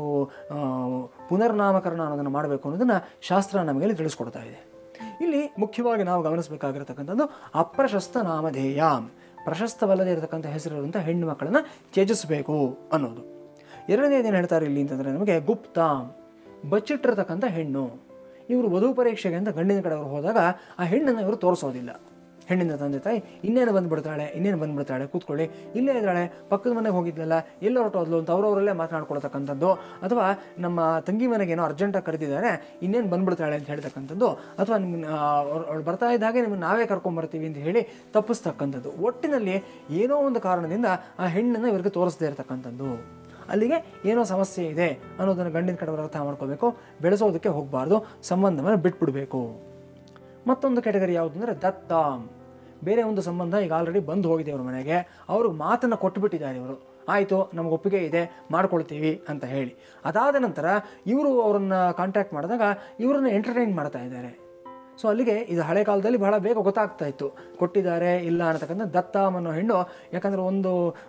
ಪುನರ್ನಾಮಕರಣ ಅನ್ನೋದನ್ನು ಮಾಡಬೇಕು ಅನ್ನೋದನ್ನು ಶಾಸ್ತ್ರ ನಮಗೆ ತಿಳಿಸ್ಕೊಡ್ತಾ ಇದೆ. ಇಲ್ಲಿ ಮುಖ್ಯವಾಗಿ ನಾವು ಗಮನಿಸಬೇಕಾಗಿರತಕ್ಕಂಥದ್ದು ಅಪ್ರಶಸ್ತ ನಾಮಧೇಯ, ಪ್ರಶಸ್ತವಲ್ಲದೆ ಇರತಕ್ಕಂಥ ಹೆಸರಿರುವಂಥ ಹೆಣ್ಣು ಮಕ್ಕಳನ್ನು ತ್ಯಜಿಸಬೇಕು ಅನ್ನೋದು. ಎರಡನೇದೇನು ಹೇಳ್ತಾರೆ ಇಲ್ಲಿ ಅಂತಂದರೆ ನಮಗೆ ಗುಪ್ತ, ಬಚ್ಚಿಟ್ಟಿರ್ತಕ್ಕಂಥ ಹೆಣ್ಣು. ಇವರು ವಧು ಪರೀಕ್ಷೆಗೆ ಅಂತ ಗಂಡಿನ ಕಡೆ ಅವರು ಹೋದಾಗ ಆ ಹೆಣ್ಣನ್ನು ಇವರು ತೋರಿಸೋದಿಲ್ಲ. ಹೆಣ್ಣಿನ ತಂದೆ ತಾಯಿ ಇನ್ನೇನು ಬಂದುಬಿಡ್ತಾಳೆ ಇನ್ನೇನು ಬಂದುಬಿಡ್ತಾಳೆ ಕೂತ್ಕೊಳ್ಳಿ, ಇಲ್ಲೇ ಇದ್ದಾಳೆ, ಪಕ್ಕದ ಮನೆಗೆ ಹೋಗಿದ್ಲಲ್ಲ, ಎಲ್ಲ ಹೊರಟೋದ್ಲು ಅಂತ ಅವರವರಲ್ಲೇ ಮಾತನಾಡ್ಕೊಳ್ತಕ್ಕಂಥದ್ದು, ಅಥವಾ ನಮ್ಮ ತಂಗಿ ಮನೆಗೆ ಏನೋ ಅರ್ಜೆಂಟಾಗಿ ಕರೆದಿದ್ದಾರೆ ಇನ್ನೇನು ಬಂದುಬಿಡ್ತಾಳೆ ಅಂತ ಹೇಳ್ತಕ್ಕಂಥದ್ದು, ಅಥವಾ ನಿಮ್ಮ ಅವ್ಳು ಬರ್ತಾ ಇದ್ದ ಹಾಗೆ ನಿಮ್ಮನ್ನು ನಾವೇ ಕರ್ಕೊಂಬರ್ತೀವಿ ಅಂತ ಹೇಳಿ ತಪ್ಪಿಸ್ತಕ್ಕಂಥದ್ದು. ಒಟ್ಟಿನಲ್ಲಿ ಏನೋ ಒಂದು ಕಾರಣದಿಂದ ಆ ಹೆಣ್ಣನ್ನು ಇವರಿಗೆ ತೋರಿಸದೇ ಇರತಕ್ಕಂಥದ್ದು. ಅಲ್ಲಿಗೆ ಏನೋ ಸಮಸ್ಯೆ ಇದೆ ಅನ್ನೋದನ್ನು ಗಂಡಿನ ಕಡೆಯವರು ಅರ್ಥ ಮಾಡ್ಕೋಬೇಕು. ಬೆಳೆಸೋದಕ್ಕೆ ಹೋಗಬಾರ್ದು, ಸಂಬಂಧವನ್ನು ಬಿಟ್ಬಿಡಬೇಕು. ಮತ್ತೊಂದು ಕೆಟಗರಿ ಯಾವುದು ಅಂದರೆ ದತ್ತ. ಬೇರೆ ಒಂದು ಸಂಬಂಧ ಈಗ ಆಲ್ರೆಡಿ ಬಂದು ಹೋಗಿದೆ ಅವ್ರ ಮನೆಗೆ, ಅವ್ರಿಗೆ ಮಾತನ್ನು ಕೊಟ್ಟುಬಿಟ್ಟಿದ್ದಾರೆ ಇವರು, ಆಯಿತು ನಮ್ಗೆ ಒಪ್ಪಿಗೆ ಇದೆ ಮಾಡ್ಕೊಳ್ತೀವಿ ಅಂತ ಹೇಳಿ. ಅದಾದ ನಂತರ ಇವರು ಅವರನ್ನು ಕಾಂಟ್ಯಾಕ್ಟ್ ಮಾಡಿದಾಗ ಇವರನ್ನು ಎಂಟರ್ಟೈನ್ ಮಾಡ್ತಾ ಇದ್ದಾರೆ. ಸೊ ಅಲ್ಲಿಗೆ ಇದು ಹಳೆ ಕಾಲದಲ್ಲಿ ಬಹಳ ಬೇಗ ಗೊತ್ತಾಗ್ತಾ ಇತ್ತು ಕೊಟ್ಟಿದ್ದಾರೆ ಇಲ್ಲ ಅನ್ನತಕ್ಕಂಥ. ದತ್ತ ಅನ್ನೋ ಹೆಣ್ಣು, ಯಾಕಂದರೆ ಒಂದು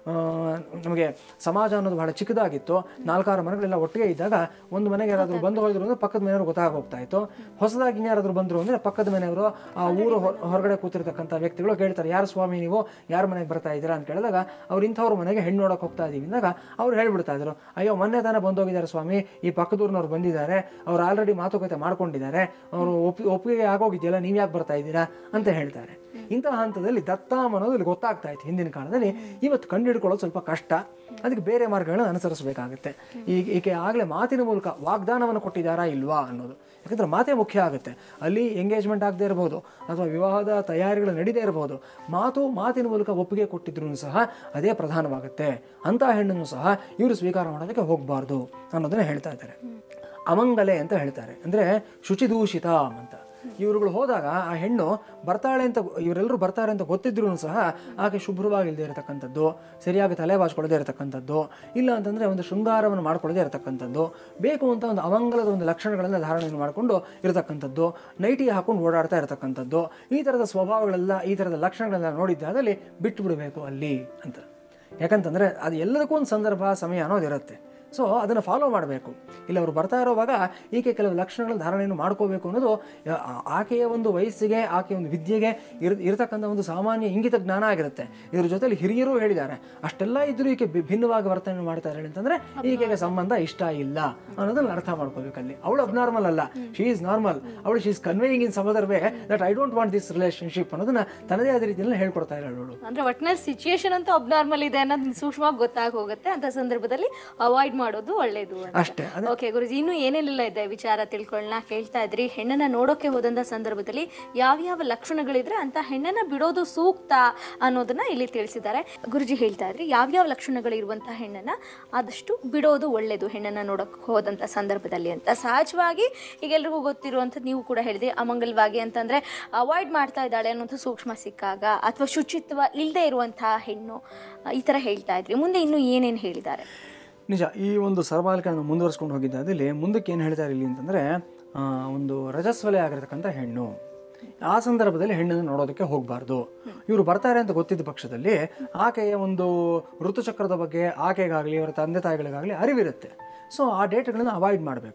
ನಮಗೆ ಸಮಾಜ ಅನ್ನೋದು ಬಹಳ ಚಿಕ್ಕದಾಗಿತ್ತು. ನಾಲ್ಕಾರು ಮನೆಗಳೆಲ್ಲ ಒಟ್ಟಿಗೆ ಇದ್ದಾಗ ಒಂದು ಮನೆಗೆ ಯಾರಾದರೂ ಬಂದು ಹೋದ್ರು ಅಂದರೆ ಪಕ್ಕದ ಮನೆಯವರು ಗೊತ್ತಾಗಿ ಹೋಗ್ತಾ ಇತ್ತು. ಹೊಸದಾಗಿ ಇನ್ಯಾರಾದರೂ ಬಂದರು ಅಂದರೆ ಪಕ್ಕದ ಮನೆಯವರು ಆ ಊರು ಹೊರಗಡೆ ಕೂತಿರ್ತಕ್ಕಂಥ ವ್ಯಕ್ತಿಗಳು ಕೇಳ್ತಾರೆ, ಯಾರು ಸ್ವಾಮಿ ನೀವು, ಯಾರ ಮನೆಗೆ ಬರ್ತಾ ಇದ್ದೀರಾ ಅಂತ ಕೇಳಿದಾಗ ಅವ್ರು ಇಂಥವ್ರ ಮನೆಗೆ ಹೆಣ್ಣು ನೋಡೋಕೆ ಹೋಗ್ತಾ ಇದ್ದೀವಿ ಅಂದಾಗ ಅವ್ರು ಹೇಳ್ಬಿಡ್ತಾ ಇದ್ರು, ಅಯ್ಯೋ ಮೊನ್ನೆ ತಾನೇ ಬಂದೋಗಿದ್ದಾರೆ ಸ್ವಾಮಿ, ಈ ಪಕ್ಕದೂರಿನವ್ರು ಬಂದಿದ್ದಾರೆ, ಅವ್ರು ಆಲ್ರೆಡಿ ಮಾತುಕತೆ ಮಾಡ್ಕೊಂಡಿದ್ದಾರೆ, ಅವರು ಒಪ್ಪಿ ಒಪ್ಪಿಗೆ ಆಗೋಗಿದೆಯಲ್ಲ, ನೀವು ಯಾಕೆ ಬರ್ತಾ ಇದ್ದೀರಾ ಅಂತ ಹೇಳ್ತಾರೆ. ಇಂತಹ ಹಂತದಲ್ಲಿ ದತ್ತ ಅನ್ನೋದು ಇಲ್ಲಿ ಗೊತ್ತಾಗ್ತಾ ಇತ್ತು ಹಿಂದಿನ ಕಾಲದಲ್ಲಿ. ಇವತ್ತು ಕಂಡು ಹಿಡ್ಕೊಳ್ಳೋದು ಸ್ವಲ್ಪ ಕಷ್ಟ. ಅದಕ್ಕೆ ಬೇರೆ ಮಾರ್ಗಗಳನ್ನು ಅನುಸರಿಸಬೇಕಾಗುತ್ತೆ. ಈಗ ಈಕೆ ಆಗಲೇ ಮಾತಿನ ಮೂಲಕ ವಾಗ್ದಾನವನ್ನು ಕೊಟ್ಟಿದ್ದಾರಾ ಇಲ್ವಾ ಅನ್ನೋದು. ಯಾಕಂದರೆ ಮಾತೇ ಮುಖ್ಯ ಆಗುತ್ತೆ. ಅಲ್ಲಿ ಎಂಗೇಜ್ಮೆಂಟ್ ಆಗದೆ ಇರಬಹುದು ಅಥವಾ ವಿವಾಹದ ತಯಾರಿಗಳು ನಡೀದೇ ಇರಬಹುದು. ಮಾತು ಮಾತಿನ ಮೂಲಕ ಒಪ್ಪಿಗೆ ಕೊಟ್ಟಿದ್ರು ಸಹ ಅದೇ ಪ್ರಧಾನವಾಗುತ್ತೆ. ಅಂತಹ ಹೆಣ್ಣನ್ನು ಸಹ ಇವರು ಸ್ವೀಕಾರ ಮಾಡೋದಕ್ಕೆ ಹೋಗಬಾರ್ದು ಅನ್ನೋದನ್ನು ಹೇಳ್ತಾ ಇದ್ದಾರೆ. ಅಮಂಗಲೆ ಅಂತ ಹೇಳ್ತಾರೆ, ಅಂದರೆ ಶುಚಿದೂಷಿತ ಅಂತ. ಇವರುಗಳು ಹೋದಾಗ ಆ ಹೆಣ್ಣು ಬರ್ತಾಳೆ ಅಂತ, ಇವರೆಲ್ಲರೂ ಬರ್ತಾರೆ ಅಂತ ಗೊತ್ತಿದ್ರೂ ಸಹ ಆಕೆ ಶುಭ್ರವಾಗಿಲ್ಲದೆ ಇರತಕ್ಕಂಥದ್ದು, ಸರಿಯಾಗಿ ತಲೆ ಬಾಚ್ಕೊಳ್ಳದೆ ಇರತಕ್ಕಂಥದ್ದು, ಇಲ್ಲ ಅಂತಂದರೆ ಒಂದು ಶೃಂಗಾರವನ್ನು ಮಾಡ್ಕೊಳ್ಳದೆ ಇರತಕ್ಕಂಥದ್ದು, ಬೇಕು ಅಂತ ಒಂದು ಅಮಂಗಲದ ಒಂದು ಲಕ್ಷಣಗಳನ್ನು ಧಾರಣೆಯನ್ನು ಮಾಡಿಕೊಂಡು ಇರತಕ್ಕಂಥದ್ದು, ನೈಟಿ ಹಾಕೊಂಡು ಓಡಾಡ್ತಾ ಇರತಕ್ಕಂಥದ್ದು, ಈ ಥರದ ಸ್ವಭಾವಗಳೆಲ್ಲ, ಈ ಥರದ ಲಕ್ಷಣಗಳೆಲ್ಲ ನೋಡಿದ್ದಾದಲ್ಲಿ ಬಿಟ್ಟು ಬಿಡಬೇಕು ಅಲ್ಲಿ ಅಂತ. ಯಾಕಂತಂದರೆ ಅದು ಎಲ್ಲದಕ್ಕೂ ಒಂದು ಸಂದರ್ಭ ಸಮಯ ಅನ್ನೋದಿರುತ್ತೆ. ಸೊ ಅದನ್ನು ಫಾಲೋ ಮಾಡಬೇಕು. ಇಲ್ಲ ಅವರು ಬರ್ತಾ ಇರೋವಾಗ ಈಕೆ ಕೆಲವು ಲಕ್ಷಣಗಳ ಧಾರಣೆಯನ್ನು ಮಾಡ್ಕೋಬೇಕು ಅನ್ನೋದು ಆಕೆಯ ಒಂದು ವಯಸ್ಸಿಗೆ, ಆಕೆಯ ಒಂದು ವಿದ್ಯೆಗೆ ಇರ ಇರತಕ್ಕಂಥ ಒಂದು ಸಾಮಾನ್ಯ ಇಂಗಿತ ಜ್ಞಾನ ಆಗಿರುತ್ತೆ. ಇದ್ರ ಜೊತೆಲಿ ಹಿರಿಯರು ಹೇಳಿದ್ದಾರೆ, ಅಷ್ಟೆಲ್ಲ ಇದ್ದರೂ ಈಕೆ ಭಿನ್ನವಾಗಿ ವರ್ತನೆ ಮಾಡ್ತಾ ಇರಲಿ ಅಂತಂದರೆ ಈಕೆಗೆ ಸಂಬಂಧ ಇಷ್ಟ ಇಲ್ಲ ಅನ್ನೋದನ್ನು ಅರ್ಥ ಮಾಡ್ಕೋಬೇಕಲ್ಲಿ. ಅವಳು ಅಬ್ನಾರ್ಮಲ್ ಅಲ್ಲ, ಶಿ ಈಸ್ ನಾರ್ಮಲ್. ಅವಳು she is conveying in some other way that I don't want this relationship ಅನ್ನೋದನ್ನ ತನ್ನದೇ ಆದ ರೀತಿಯಲ್ಲಿ ಹೇಳ್ಕೊಡ್ತಾ ಇರೋಳು ಅವಳು. ಅಂದ್ರೆ ಒಟ್ಟಿನಲ್ಲಿ ಸಿಚುಯೇಷನ್ ಅಂತ ಅಬ್ನಾರ್ಮಲ್ ಇದೆ ಅನ್ನೋದು ಸೂಕ್ಷ್ಮವಾಗಿ ಗೊತ್ತಾಗಿ ಹೋಗುತ್ತೆ. ಅಂತ ಸಂದರ್ಭದಲ್ಲಿ ಅವಾಯ್ಡ್ ಮಾಡೋದು ಒಳ್ಳೇದು ಅಷ್ಟೇ. ಓಕೆ ಗುರುಜಿ, ಇನ್ನೂ ಏನೇನೆಲ್ಲ ಇದೆ ವಿಚಾರ ತಿಳ್ಕೊಳ್ಳೋಣ. ಹೇಳ್ತಾ ಇದ್ರಿ ಹೆಣ್ಣನ್ನ ನೋಡೋಕೆ ಹೋದಂತ ಸಂದರ್ಭದಲ್ಲಿ ಯಾವ್ಯಾವ ಲಕ್ಷಣಗಳಿದ್ರೆ ಅಂತ ಹೆಣ್ಣನ್ನ ಬಿಡೋದು ಸೂಕ್ತ ಅನ್ನೋದನ್ನ ಇಲ್ಲಿ ತಿಳಿಸಿದ್ದಾರೆ. ಗುರುಜಿ ಹೇಳ್ತಾ ಇದ್ರಿ ಯಾವ್ಯಾವ ಲಕ್ಷಣಗಳಿರುವಂತಹ ಹೆಣ್ಣನ್ನ ಆದಷ್ಟು ಬಿಡೋದು ಒಳ್ಳೇದು ಹೆಣ್ಣನ್ನ ನೋಡೋಕೆ ಹೋದಂತ ಸಂದರ್ಭದಲ್ಲಿ ಅಂತ. ಸಹಜವಾಗಿ ಈಗ ಎಲ್ರಿಗೂ ಗೊತ್ತಿರುವಂಥದ್ದು, ನೀವು ಕೂಡ ಹೇಳಿದೆ ಅಮಂಗಲವಾಗಿ ಅಂತಂದ್ರೆ ಅವಾಯ್ಡ್ ಮಾಡ್ತಾ ಇದ್ದಾಳೆ ಅನ್ನೋದು ಸೂಕ್ಷ್ಮ ಸಿಕ್ಕಾಗ, ಅಥವಾ ಶುಚಿತ್ವ ಇಲ್ಲದೆ ಇರುವಂತಹ ಹೆಣ್ಣು, ಈ ಥರ ಹೇಳ್ತಾ ಇದ್ರಿ. ಮುಂದೆ ಇನ್ನೂ ಏನೇನು ಹೇಳಿದ್ದಾರೆ? ನಿಜ, ಈ ಒಂದು ಸರ್ವಾಲಿಕೆಯನ್ನು ಮುಂದುವರಿಸ್ಕೊಂಡು ಹೋಗಿದ್ದಾದಲ್ಲಿ ಮುಂದಕ್ಕೆ ಏನು ಹೇಳ್ತಾರೆ ಇಲ್ಲಿ ಅಂತಂದರೆ, ಒಂದು ರಜಸ್ವಲೆ ಆಗಿರತಕ್ಕಂಥ ಹೆಣ್ಣು, ಆ ಸಂದರ್ಭದಲ್ಲಿ ಹೆಣ್ಣನ್ನು ನೋಡೋದಕ್ಕೆ ಹೋಗಬಾರ್ದು. ಇವರು ಬರ್ತಾರೆ ಅಂತ ಗೊತ್ತಿದ್ದ ಪಕ್ಷದಲ್ಲಿ ಆಕೆಯ ಒಂದು ಋತುಚಕ್ರದ ಬಗ್ಗೆ ಆಕೆಗಾಗಲಿ ಅವರ ತಂದೆ ತಾಯಿಗಳಿಗಾಗಲಿ ಅರಿವಿರುತ್ತೆ. ಸೊ ಆ ಡೇಟ್ಗಳನ್ನು ಅವಾಯ್ಡ್ ಮಾಡಬೇಕು.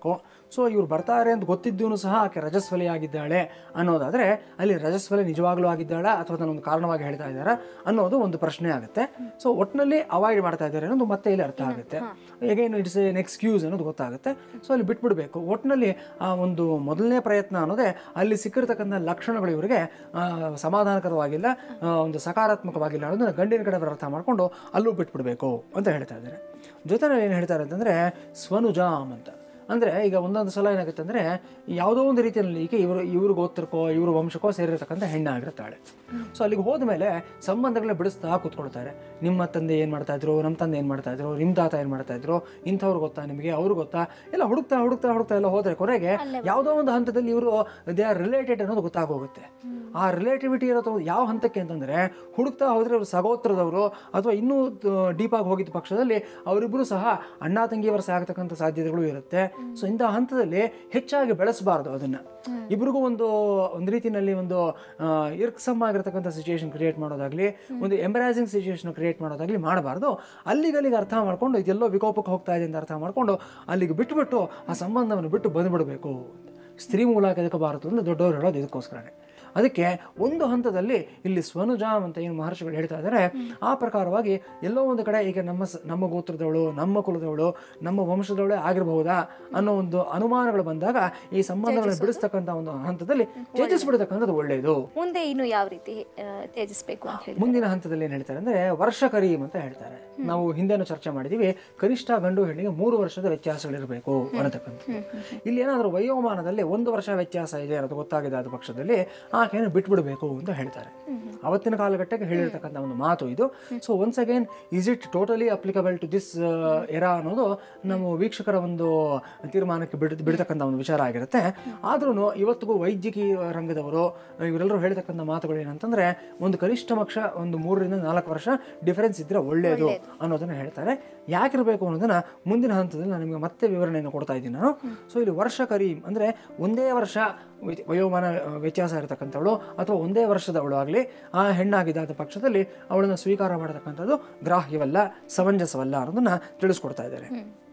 ಸೊ ಇವ್ರು ಬರ್ತಾರೆ ಅಂತ ಗೊತ್ತಿದ್ದೂ ಸಹ ಆಕೆ ರಜಸ್ವಲಿ ಆಗಿದ್ದಾಳೆ ಅನ್ನೋದಾದರೆ ಅಲ್ಲಿ ರಜಸ್ವಲಿ ನಿಜವಾಗ್ಲೂ ಆಗಿದ್ದಾಳೆ ಅಥವಾ ಅದನ್ನೊಂದು ಕಾರಣವಾಗಿ ಹೇಳ್ತಾ ಇದ್ದಾರಾ ಅನ್ನೋದು ಒಂದು ಪ್ರಶ್ನೆ ಆಗುತ್ತೆ. ಸೊ ಒಟ್ಟಿನಲ್ಲಿ ಅವಾಯ್ಡ್ ಮಾಡ್ತಾ ಇದ್ದಾರೆ ಅನ್ನೋದು ಮತ್ತೆ ಇಲ್ಲಿ ಅರ್ಥ ಆಗುತ್ತೆ. ಹೇಗೇನು ಇಟ್ಸ್ ಎನ್ ಎಕ್ಸ್ಕ್ಯೂಸ್ ಅನ್ನೋದು ಗೊತ್ತಾಗುತ್ತೆ. ಸೊ ಅಲ್ಲಿ ಬಿಟ್ಬಿಡ್ಬೇಕು. ಒಟ್ಟಿನಲ್ಲಿ ಆ ಒಂದು ಮೊದಲನೇ ಪ್ರಯತ್ನ ಅನ್ನೋದೇ ಅಲ್ಲಿ ಸಿಕ್ಕಿರ್ತಕ್ಕಂಥ ಲಕ್ಷಣಗಳು ಇವರಿಗೆ ಸಮಾಧಾನಕರವಾಗಿಲ್ಲ, ಒಂದು ಸಕಾರಾತ್ಮಕವಾಗಿಲ್ಲ ಅನ್ನೋದನ್ನ ಗಂಡಿನ ಕಡೆ ಅರ್ಥ ಮಾಡಿಕೊಂಡು ಅಲ್ಲೂ ಬಿಟ್ಬಿಡ್ಬೇಕು ಅಂತ ಹೇಳ್ತಾ ಇದ್ದಾರೆ. ಜೊತೆನಲ್ಲಿ ಏನು ಹೇಳ್ತಾರೆ ಅಂತಂದರೆ ಸ್ವನುಜಾಮ್ ಅಂತ. ಅಂದರೆ ಈಗ ಒಂದೊಂದು ಸಲ ಏನಾಗುತ್ತೆ ಅಂದರೆ ಯಾವುದೋ ಒಂದು ರೀತಿಯಲ್ಲಿ ಈಗ ಇವರು ಇವ್ರಿಗೆ ಗೋತ್ರಕ್ಕೋ ಇವ್ರ ವಂಶಕ್ಕೋ ಸೇರಿರ್ತಕ್ಕಂಥ ಹೆಣ್ಣಾಗಿರ್ತಾಳೆ. ಸೊ ಅಲ್ಲಿಗೆ ಹೋದ ಮೇಲೆ ಸಂಬಂಧಗಳನ್ನ ಬಿಡಿಸ್ತಾ ಕೂತ್ಕೊಳ್ತಾರೆ. ನಿಮ್ಮ ತಂದೆ ಏನು ಮಾಡ್ತಾ ಇದ್ರು, ನಮ್ಮ ತಂದೆ ಏನು ಮಾಡ್ತಾ ಇದ್ರು, ನಿಮ್ಮ ತಾತ ಏನು ಮಾಡ್ತಾ ಇದ್ರು, ಇಂಥವ್ರು ಗೊತ್ತಾ ನಿಮಗೆ, ಅವ್ರು ಗೊತ್ತಾ, ಎಲ್ಲ ಹುಡುಕ್ತಾ ಹುಡುಕ್ತಾ ಹುಡುಕ್ತಾ ಎಲ್ಲ ಹೋದರೆ ಕೊನೆಗೆ ಯಾವುದೋ ಒಂದು ಹಂತದಲ್ಲಿ ಇವರು ದೇ ಆರ್ ರಿಲೇಟೆಡ್ ಅನ್ನೋದು ಗೊತ್ತಾಗೋಗುತ್ತೆ. ಆ ರಿಲೇಟಿವಿಟಿ ಇರೋದು ಯಾವ ಹಂತಕ್ಕೆ ಅಂತಂದರೆ ಹುಡುಕ್ತಾ ಹೋದರೆ ಅವರು ಸಗೋತ್ರದವರು ಅಥವಾ ಇನ್ನೂ ಡೀಪಾಗಿ ಹೋಗಿದ್ದ ಪಕ್ಷದಲ್ಲಿ ಅವರಿಬ್ಬರು ಸಹ ಅಣ್ಣ ತಂಗಿಯವರ ಸಾಗತಕ್ಕಂಥ ಸಾಧ್ಯತೆಗಳು ಇರುತ್ತೆ. ಸೊ ಇಂಥ ಹಂತದಲ್ಲಿ ಹೆಚ್ಚಾಗಿ ಬೆಳೆಸಬಾರ್ದು ಅದನ್ನು. ಇಬ್ರಿಗೂ ಒಂದು ಒಂದು ರೀತಿಯಲ್ಲಿ ಒಂದು ಇರ್ಕ್ಸಮ್ ಆಗಿರ್ತಕ್ಕಂಥ ಸಿಚುವೇಶನ್ ಕ್ರಿಯೇಟ್ ಮಾಡೋದಾಗ್ಲಿ, ಒಂದು ಎಂಬರಾಸಿಂಗ್ ಸಿಚುವೇಶನ್ ಕ್ರಿಯೇಟ್ ಮಾಡೋದಾಗ್ಲಿ ಮಾಡಬಾರ್ದು. ಅಲ್ಲಿಗಲ್ಲಿಗೆ ಅರ್ಥ ಮಾಡ್ಕೊಂಡು ಇದೆಲ್ಲೋ ವಿಕೋಪಕ್ಕೆ ಹೋಗ್ತಾ ಇದೆ ಅಂತ ಅರ್ಥ ಮಾಡ್ಕೊಂಡು ಅಲ್ಲಿಗೆ ಬಿಟ್ಟುಬಿಟ್ಟು ಆ ಸಂಬಂಧವನ್ನು ಬಿಟ್ಟು ಬಂದುಬಿಡಬೇಕು. ಸ್ತ್ರೀ ಮೂಲಕ ಎದಕಬಾರದು ಅಂತ ದೊಡ್ಡವರು ಹೇಳೋದು ಇದಕ್ಕೋಸ್ಕರನೇ. ಅದಕ್ಕೆ ಒಂದು ಹಂತದಲ್ಲಿ ಇಲ್ಲಿ ಸ್ವನುಜಾಮ್ ಅಂತ ಏನು ಮಹರ್ಷಿಗಳು ಹೇಳ್ತಾ ಇದ್ದಾರೆ ಆ ಪ್ರಕಾರವಾಗಿ ಎಲ್ಲೋ ಒಂದು ಕಡೆ ಈಗ ನಮ್ಮ ನಮ್ಮ ಗೋತ್ರದವಳು, ನಮ್ಮ ಕುಲದವಳು, ನಮ್ಮ ವಂಶದವಳೇ ಆಗಿರಬಹುದಾ ಅನ್ನೋ ಒಂದು ಅನುಮಾನಗಳು ಬಂದಾಗ ಈ ಸಂಬಂಧಗಳನ್ನು ಬಿಡಿಸ್ತಕ್ಕಂಥ ಒಂದು ಹಂತದಲ್ಲಿ ತ್ಯಜಿಸ್ಬಿಡ್ತಕ್ಕಂಥದ್ದು ಒಳ್ಳೆಯದು. ಮುಂದೆ ಇನ್ನು ಯಾವ ರೀತಿ ತ್ಯಜಿಸಬೇಕು ಅಂತ ಹೇಳಿ ಮುಂದಿನ ಹಂತದಲ್ಲಿ ಏನು ಹೇಳ್ತಾರೆ ಅಂದರೆ ವರ್ಷ ಕರೀಮ್ ಅಂತ ಹೇಳ್ತಾರೆ. ನಾವು ಹಿಂದೆನೂ ಚರ್ಚೆ ಮಾಡಿದ್ದೀವಿ, ಕನಿಷ್ಠ ಗಂಡು ಹೆಣ್ಣಿಗೆ ಮೂರು ವರ್ಷದ ವ್ಯತ್ಯಾಸಗಳಿರಬೇಕು ಅನ್ನತಕ್ಕಂಥದ್ದು. ಇಲ್ಲಿ ಏನಾದರೂ ವಯೋಮಾನದಲ್ಲಿ ಒಂದು ವರ್ಷ ವ್ಯತ್ಯಾಸ ಇದೆ ಅನ್ನೋದು ಗೊತ್ತಾಗಿದೆ ಆದ ಪಕ್ಷದಲ್ಲಿ ಆಕೆಯನ್ನು ಬಿಟ್ಬಿಡಬೇಕು ಅಂತ ಹೇಳ್ತಾರೆ. ಅವತ್ತಿನ ಕಾಲಘಟ್ಟಕ್ಕೆ ಹೇಳಿರ್ತಕ್ಕಂಥ ಒಂದು ಮಾತು ಇದು. So once again is it totally applicable to this era ಅನ್ನೋದು ನಮ್ಮ ವೀಕ್ಷಕರ ಒಂದು ತೀರ್ಮಾನಕ್ಕೆ ಬಿಡ್ ಬಿಡ್ತಕ್ಕಂಥ ಒಂದು ವಿಚಾರ ಆಗಿರುತ್ತೆ. ಆದ್ರೂ ಇವತ್ತಿಗೂ ವೈದ್ಯಕೀಯ ರಂಗದವರು ಇವರೆಲ್ಲರೂ ಹೇಳ್ತಕ್ಕಂಥ ಮಾತುಗಳು ಏನಂತಂದ್ರೆ ಒಂದು ಕನಿಷ್ಠ ಪಕ್ಷ ಒಂದು ಮೂರರಿಂದ ನಾಲ್ಕು ವರ್ಷ ಡಿಫರೆನ್ಸ್ ಇದ್ರೆ ಒಳ್ಳೆಯದು ಅನ್ನೋದನ್ನ ಹೇಳ್ತಾರೆ. ಯಾಕಿರಬೇಕು ಅನ್ನೋದನ್ನ ಮುಂದಿನ ಹಂತದಲ್ಲಿ ನಾನು ನಿಮಗೆ ಮತ್ತೆ ವಿವರಣೆಯನ್ನು ಕೊಡ್ತಾ ಇದ್ದೀನಿ ನಾನು. ಸೊ ಇಲ್ಲಿ ವರ್ಷ ಕರೀಮ್ ಅಂದ್ರೆ ಒಂದೇ ವರ್ಷ ವಯೋಮಾನ ವ್ಯತ್ಯಾಸ ಇರತಕ್ಕಂಥವಳು ಅಥವಾ ಒಂದೇ ವರ್ಷದವಳು ಆಗಲಿ ಆ ಹೆಣ್ಣಾಗಿದ್ದಾದ ಪಕ್ಷದಲ್ಲಿ ಅವಳನ್ನು ಸ್ವೀಕಾರ ಮಾಡತಕ್ಕಂಥದ್ದು ಗ್ರಾಹ್ಯವಲ್ಲ, ಸಮಂಜಸವಲ್ಲ ಅನ್ನೋದನ್ನ ತಿಳಿಸ್ಕೊಡ್ತಾ ಇದ್ದಾರೆ.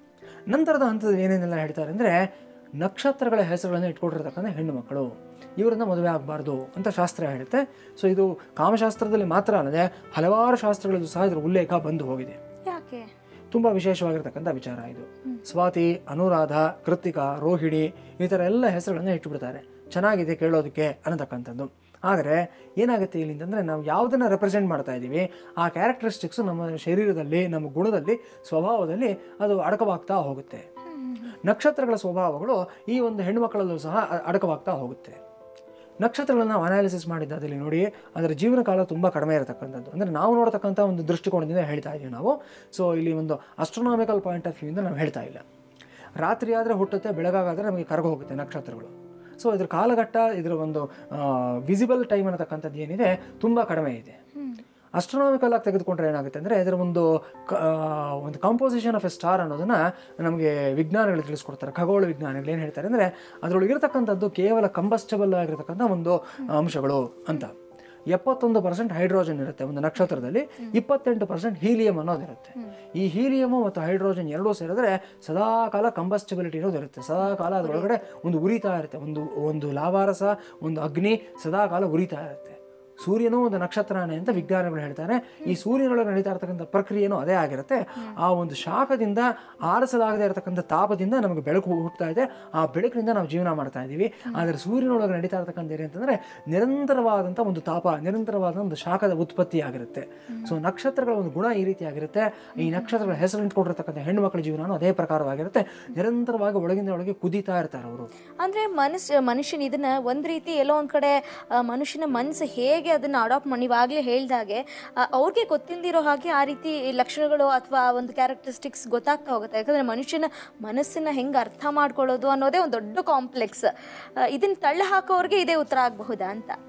ನಂತರದ ಹಂತದಲ್ಲಿ ಏನೇನೆಲ್ಲ ಹೇಳ್ತಾರೆ ಅಂದರೆ ನಕ್ಷತ್ರಗಳ ಹೆಸರುಗಳನ್ನು ಇಟ್ಕೊಂಡಿರ್ತಕ್ಕಂಥ ಹೆಣ್ಣು ಮಕ್ಕಳು ಇವರನ್ನ ಮದುವೆ ಆಗಬಾರ್ದು ಅಂತ ಶಾಸ್ತ್ರ ಹೇಳುತ್ತೆ. ಸೊ ಇದು ಕಾಮಶಾಸ್ತ್ರದಲ್ಲಿ ಮಾತ್ರ ಅಲ್ಲದೆ ಹಲವಾರು ಶಾಸ್ತ್ರಗಳಲ್ಲೂ ಸಹ ಇದರ ಉಲ್ಲೇಖ ಬಂದು ಹೋಗಿದೆ. ಯಾಕೆ ತುಂಬ ವಿಶೇಷವಾಗಿರ್ತಕ್ಕಂಥ ವಿಚಾರ ಇದು. ಸ್ವಾತಿ, ಅನುರಾಧ, ಕೃತಿಕಾ, ರೋಹಿಣಿ ಈ ಥರ ಎಲ್ಲ ಹೆಸರುಗಳನ್ನ ಇಟ್ಟುಬಿಡ್ತಾರೆ. ಚೆನ್ನಾಗಿದೆ ಕೇಳೋದಕ್ಕೆ ಅನ್ನತಕ್ಕಂಥದ್ದು. ಆದರೆ ಏನಾಗುತ್ತೆ ಇಲ್ಲಿ ಅಂತಂದರೆ ನಾವು ಯಾವುದನ್ನು ರೆಪ್ರೆಸೆಂಟ್ ಮಾಡ್ತಾ ಇದ್ದೀವಿ ಆ ಕ್ಯಾರೆಕ್ಟರಿಸ್ಟಿಕ್ಸು ನಮ್ಮ ಶರೀರದಲ್ಲಿ, ನಮ್ಮ ಗುಣದಲ್ಲಿ, ಸ್ವಭಾವದಲ್ಲಿ ಅದು ಅಡಕವಾಗ್ತಾ ಹೋಗುತ್ತೆ. ನಕ್ಷತ್ರಗಳ ಸ್ವಭಾವಗಳು ಈ ಒಂದು ಹೆಣ್ಣುಮಕ್ಕಳಲ್ಲೂ ಸಹ ಅಡಕವಾಗ್ತಾ ಹೋಗುತ್ತೆ. ನಕ್ಷತ್ರಗಳನ್ನ ನಾವು ಅನಾಲಿಸಿಸ್ ಮಾಡಿದ್ದಾದಲ್ಲಿ ನೋಡಿ ಅದರ ಜೀವನ ಕಾಲ ತುಂಬ ಕಡಿಮೆ ಇರತಕ್ಕಂಥದ್ದು. ಅಂದರೆ ನಾವು ನೋಡ್ತಕ್ಕಂಥ ಒಂದು ದೃಷ್ಟಿಕೋನದಿಂದ ಹೇಳ್ತಾ ಇದ್ದೀವಿ ನಾವು. ಸೊ ಇಲ್ಲಿ ಒಂದು ಅಸ್ಟ್ರೋನಾಮಿಕಲ್ ಪಾಯಿಂಟ್ ಆಫ್ ವ್ಯೂಯಿಂದ ನಾವು ಹೇಳ್ತಾ ಇಲ್ಲ. ರಾತ್ರಿ ಆದರೆ ಹುಟ್ಟುತ್ತೆ, ಬೆಳಗಾಗಾದರೆ ನಮಗೆ ಕರಗ ಹೋಗುತ್ತೆ ನಕ್ಷತ್ರಗಳು. ಸೊ ಇದ್ರ ಕಾಲಘಟ್ಟ, ಇದರ ಒಂದು ವಿಸಿಬಲ್ ಟೈಮ್ ಅನ್ನತಕ್ಕಂಥದ್ದು ಏನಿದೆ ತುಂಬ ಕಡಿಮೆ ಇದೆ. ಅಸ್ಟ್ರೋನಾಮಿಕಲ್ ಆಗಿ ತೆಗೆದುಕೊಂಡ್ರೆ ಏನಾಗುತ್ತೆ ಅಂದರೆ ಇದರ ಒಂದು ಒಂದು ಕಂಪೋಸಿಷನ್ ಆಫ್ ಎ ಸ್ಟಾರ್ ಅನ್ನೋದನ್ನು ನಮಗೆ ವಿಜ್ಞಾನಿಗಳು ತಿಳಿಸ್ಕೊಡ್ತಾರೆ. ಖಗೋಳ ವಿಜ್ಞಾನಿಗಳು ಏನು ಹೇಳ್ತಾರೆ ಅಂದರೆ ಅದರೊಳಗಿರ್ತಕ್ಕಂಥದ್ದು ಕೇವಲ ಕಂಬಸ್ಟಬಲ್ ಆಗಿರ್ತಕ್ಕಂಥ ಒಂದು ಅಂಶಗಳು ಅಂತ. ಎಪ್ಪತ್ತೊಂದು ಪರ್ಸೆಂಟ್ ಹೈಡ್ರೋಜನ್ ಇರುತ್ತೆ ಒಂದು ನಕ್ಷತ್ರದಲ್ಲಿ, ಇಪ್ಪತ್ತೆಂಟು ಪರ್ಸೆಂಟ್ ಹೀಲಿಯಂ ಅನ್ನೋದಿರುತ್ತೆ. ಈ ಹೀಲಿಯಮು ಮತ್ತು ಹೈಡ್ರೋಜನ್ ಎರಡೂ ಸೇರಿದ್ರೆ ಸದಾ ಕಾಲ ಕಂಬಸ್ಟಬಿಲಿಟಿ ಅನ್ನೋದು ಇರುತ್ತೆ. ಸದಾ ಕಾಲ ಅದರೊಳಗಡೆ ಒಂದು ಉರಿತಾ ಇರುತ್ತೆ, ಒಂದು ಒಂದು ಲಾವಾರಸ, ಒಂದು ಅಗ್ನಿ ಸದಾ ಕಾಲ ಉರಿತಾ ಇರುತ್ತೆ. ಸೂರ್ಯನೂ ಒಂದು ನಕ್ಷತ್ರನೇ ಅಂತ ವಿಜ್ಞಾನಿಗಳು ಹೇಳ್ತಾರೆ. ಈ ಸೂರ್ಯನೊಳಗೆ ನಡೀತಾ ಇರತಕ್ಕಂಥ ಪ್ರಕ್ರಿಯೆನೂ ಅದೇ ಆಗಿರುತ್ತೆ. ಆ ಒಂದು ಶಾಖದಿಂದ ಆರಿಸಲಾಗದೇ ಇರತಕ್ಕಂಥ ತಾಪದಿಂದ ನಮಗೆ ಬೆಳಕು ಹುಟ್ಟುತ್ತಾ ಇದೆ. ಆ ಬೆಳಕಿನಿಂದ ನಾವು ಜೀವನ ಮಾಡ್ತಾ ಇದ್ದೀವಿ. ಆದರೆ ಸೂರ್ಯನೊಳಗೆ ನಡೀತಾ ಇರತಕ್ಕಂಥ ಏನಂತಂದರೆ ನಿರಂತರವಾದಂಥ ಒಂದು ತಾಪ, ನಿರಂತರವಾದ ಒಂದು ಶಾಖದ ಉತ್ಪತ್ತಿ ಆಗಿರುತ್ತೆ. ಸೊ ನಕ್ಷತ್ರಗಳ ಒಂದು ಗುಣ ಈ ರೀತಿ ಆಗಿರುತ್ತೆ. ಈ ನಕ್ಷತ್ರಗಳ ಹೆಸರು ಇಟ್ಕೊಂಡಿರ್ತಕ್ಕಂಥ ಹೆಣ್ಣು ಮಕ್ಕಳ ಜೀವನ ಅದೇ ಪ್ರಕಾರವಾಗಿರುತ್ತೆ. ನಿರಂತರವಾಗಿ ಒಳಗಿಂದ ಒಳಗೆ ಕುದೀತಾ ಇರ್ತಾರೆ ಅವರು. ಅಂದರೆ ಮನುಷ್ಯ ಮನುಷ್ಯನ ಇದನ್ನ ಒಂದು ರೀತಿ ಎಲ್ಲೋ ಒಂದು ಕಡೆ ಮನುಷ್ಯನ ಮನಸ್ಸು ಹೇಗೆ ಅದನ್ನ ಅಡಾಪ್ಟ್ ಮಾಡಿ ಇವಾಗಲೇ ಹೇಳ್ದಾಗೆ ಅವ್ರಿಗೆ ಗೊತ್ತಿಲ್ಲದಿರೋ ಹಾಗೆ ಆ ರೀತಿ ಲಕ್ಷಣಗಳು ಅಥವಾ ಒಂದು ಕ್ಯಾರೆಕ್ಟರಿಸ್ಟಿಕ್ಸ್ ಗೊತ್ತಾಗ್ತಾ ಹೋಗುತ್ತೆ. ಯಾಕಂದರೆ ಮನುಷ್ಯನ ಮನಸ್ಸನ್ನ ಹೆಂಗೆ ಅರ್ಥ ಮಾಡ್ಕೊಳ್ಳೋದು ಅನ್ನೋದೇ ಒಂದು ದೊಡ್ಡ ಕಾಂಪ್ಲೆಕ್ಸ್. ಇದನ್ನ ತಳ್ಳಿ ಹಾಕೋರಿಗೆ ಇದೇ ಉತ್ತರ ಆಗಬಹುದಾ ಅಂತ.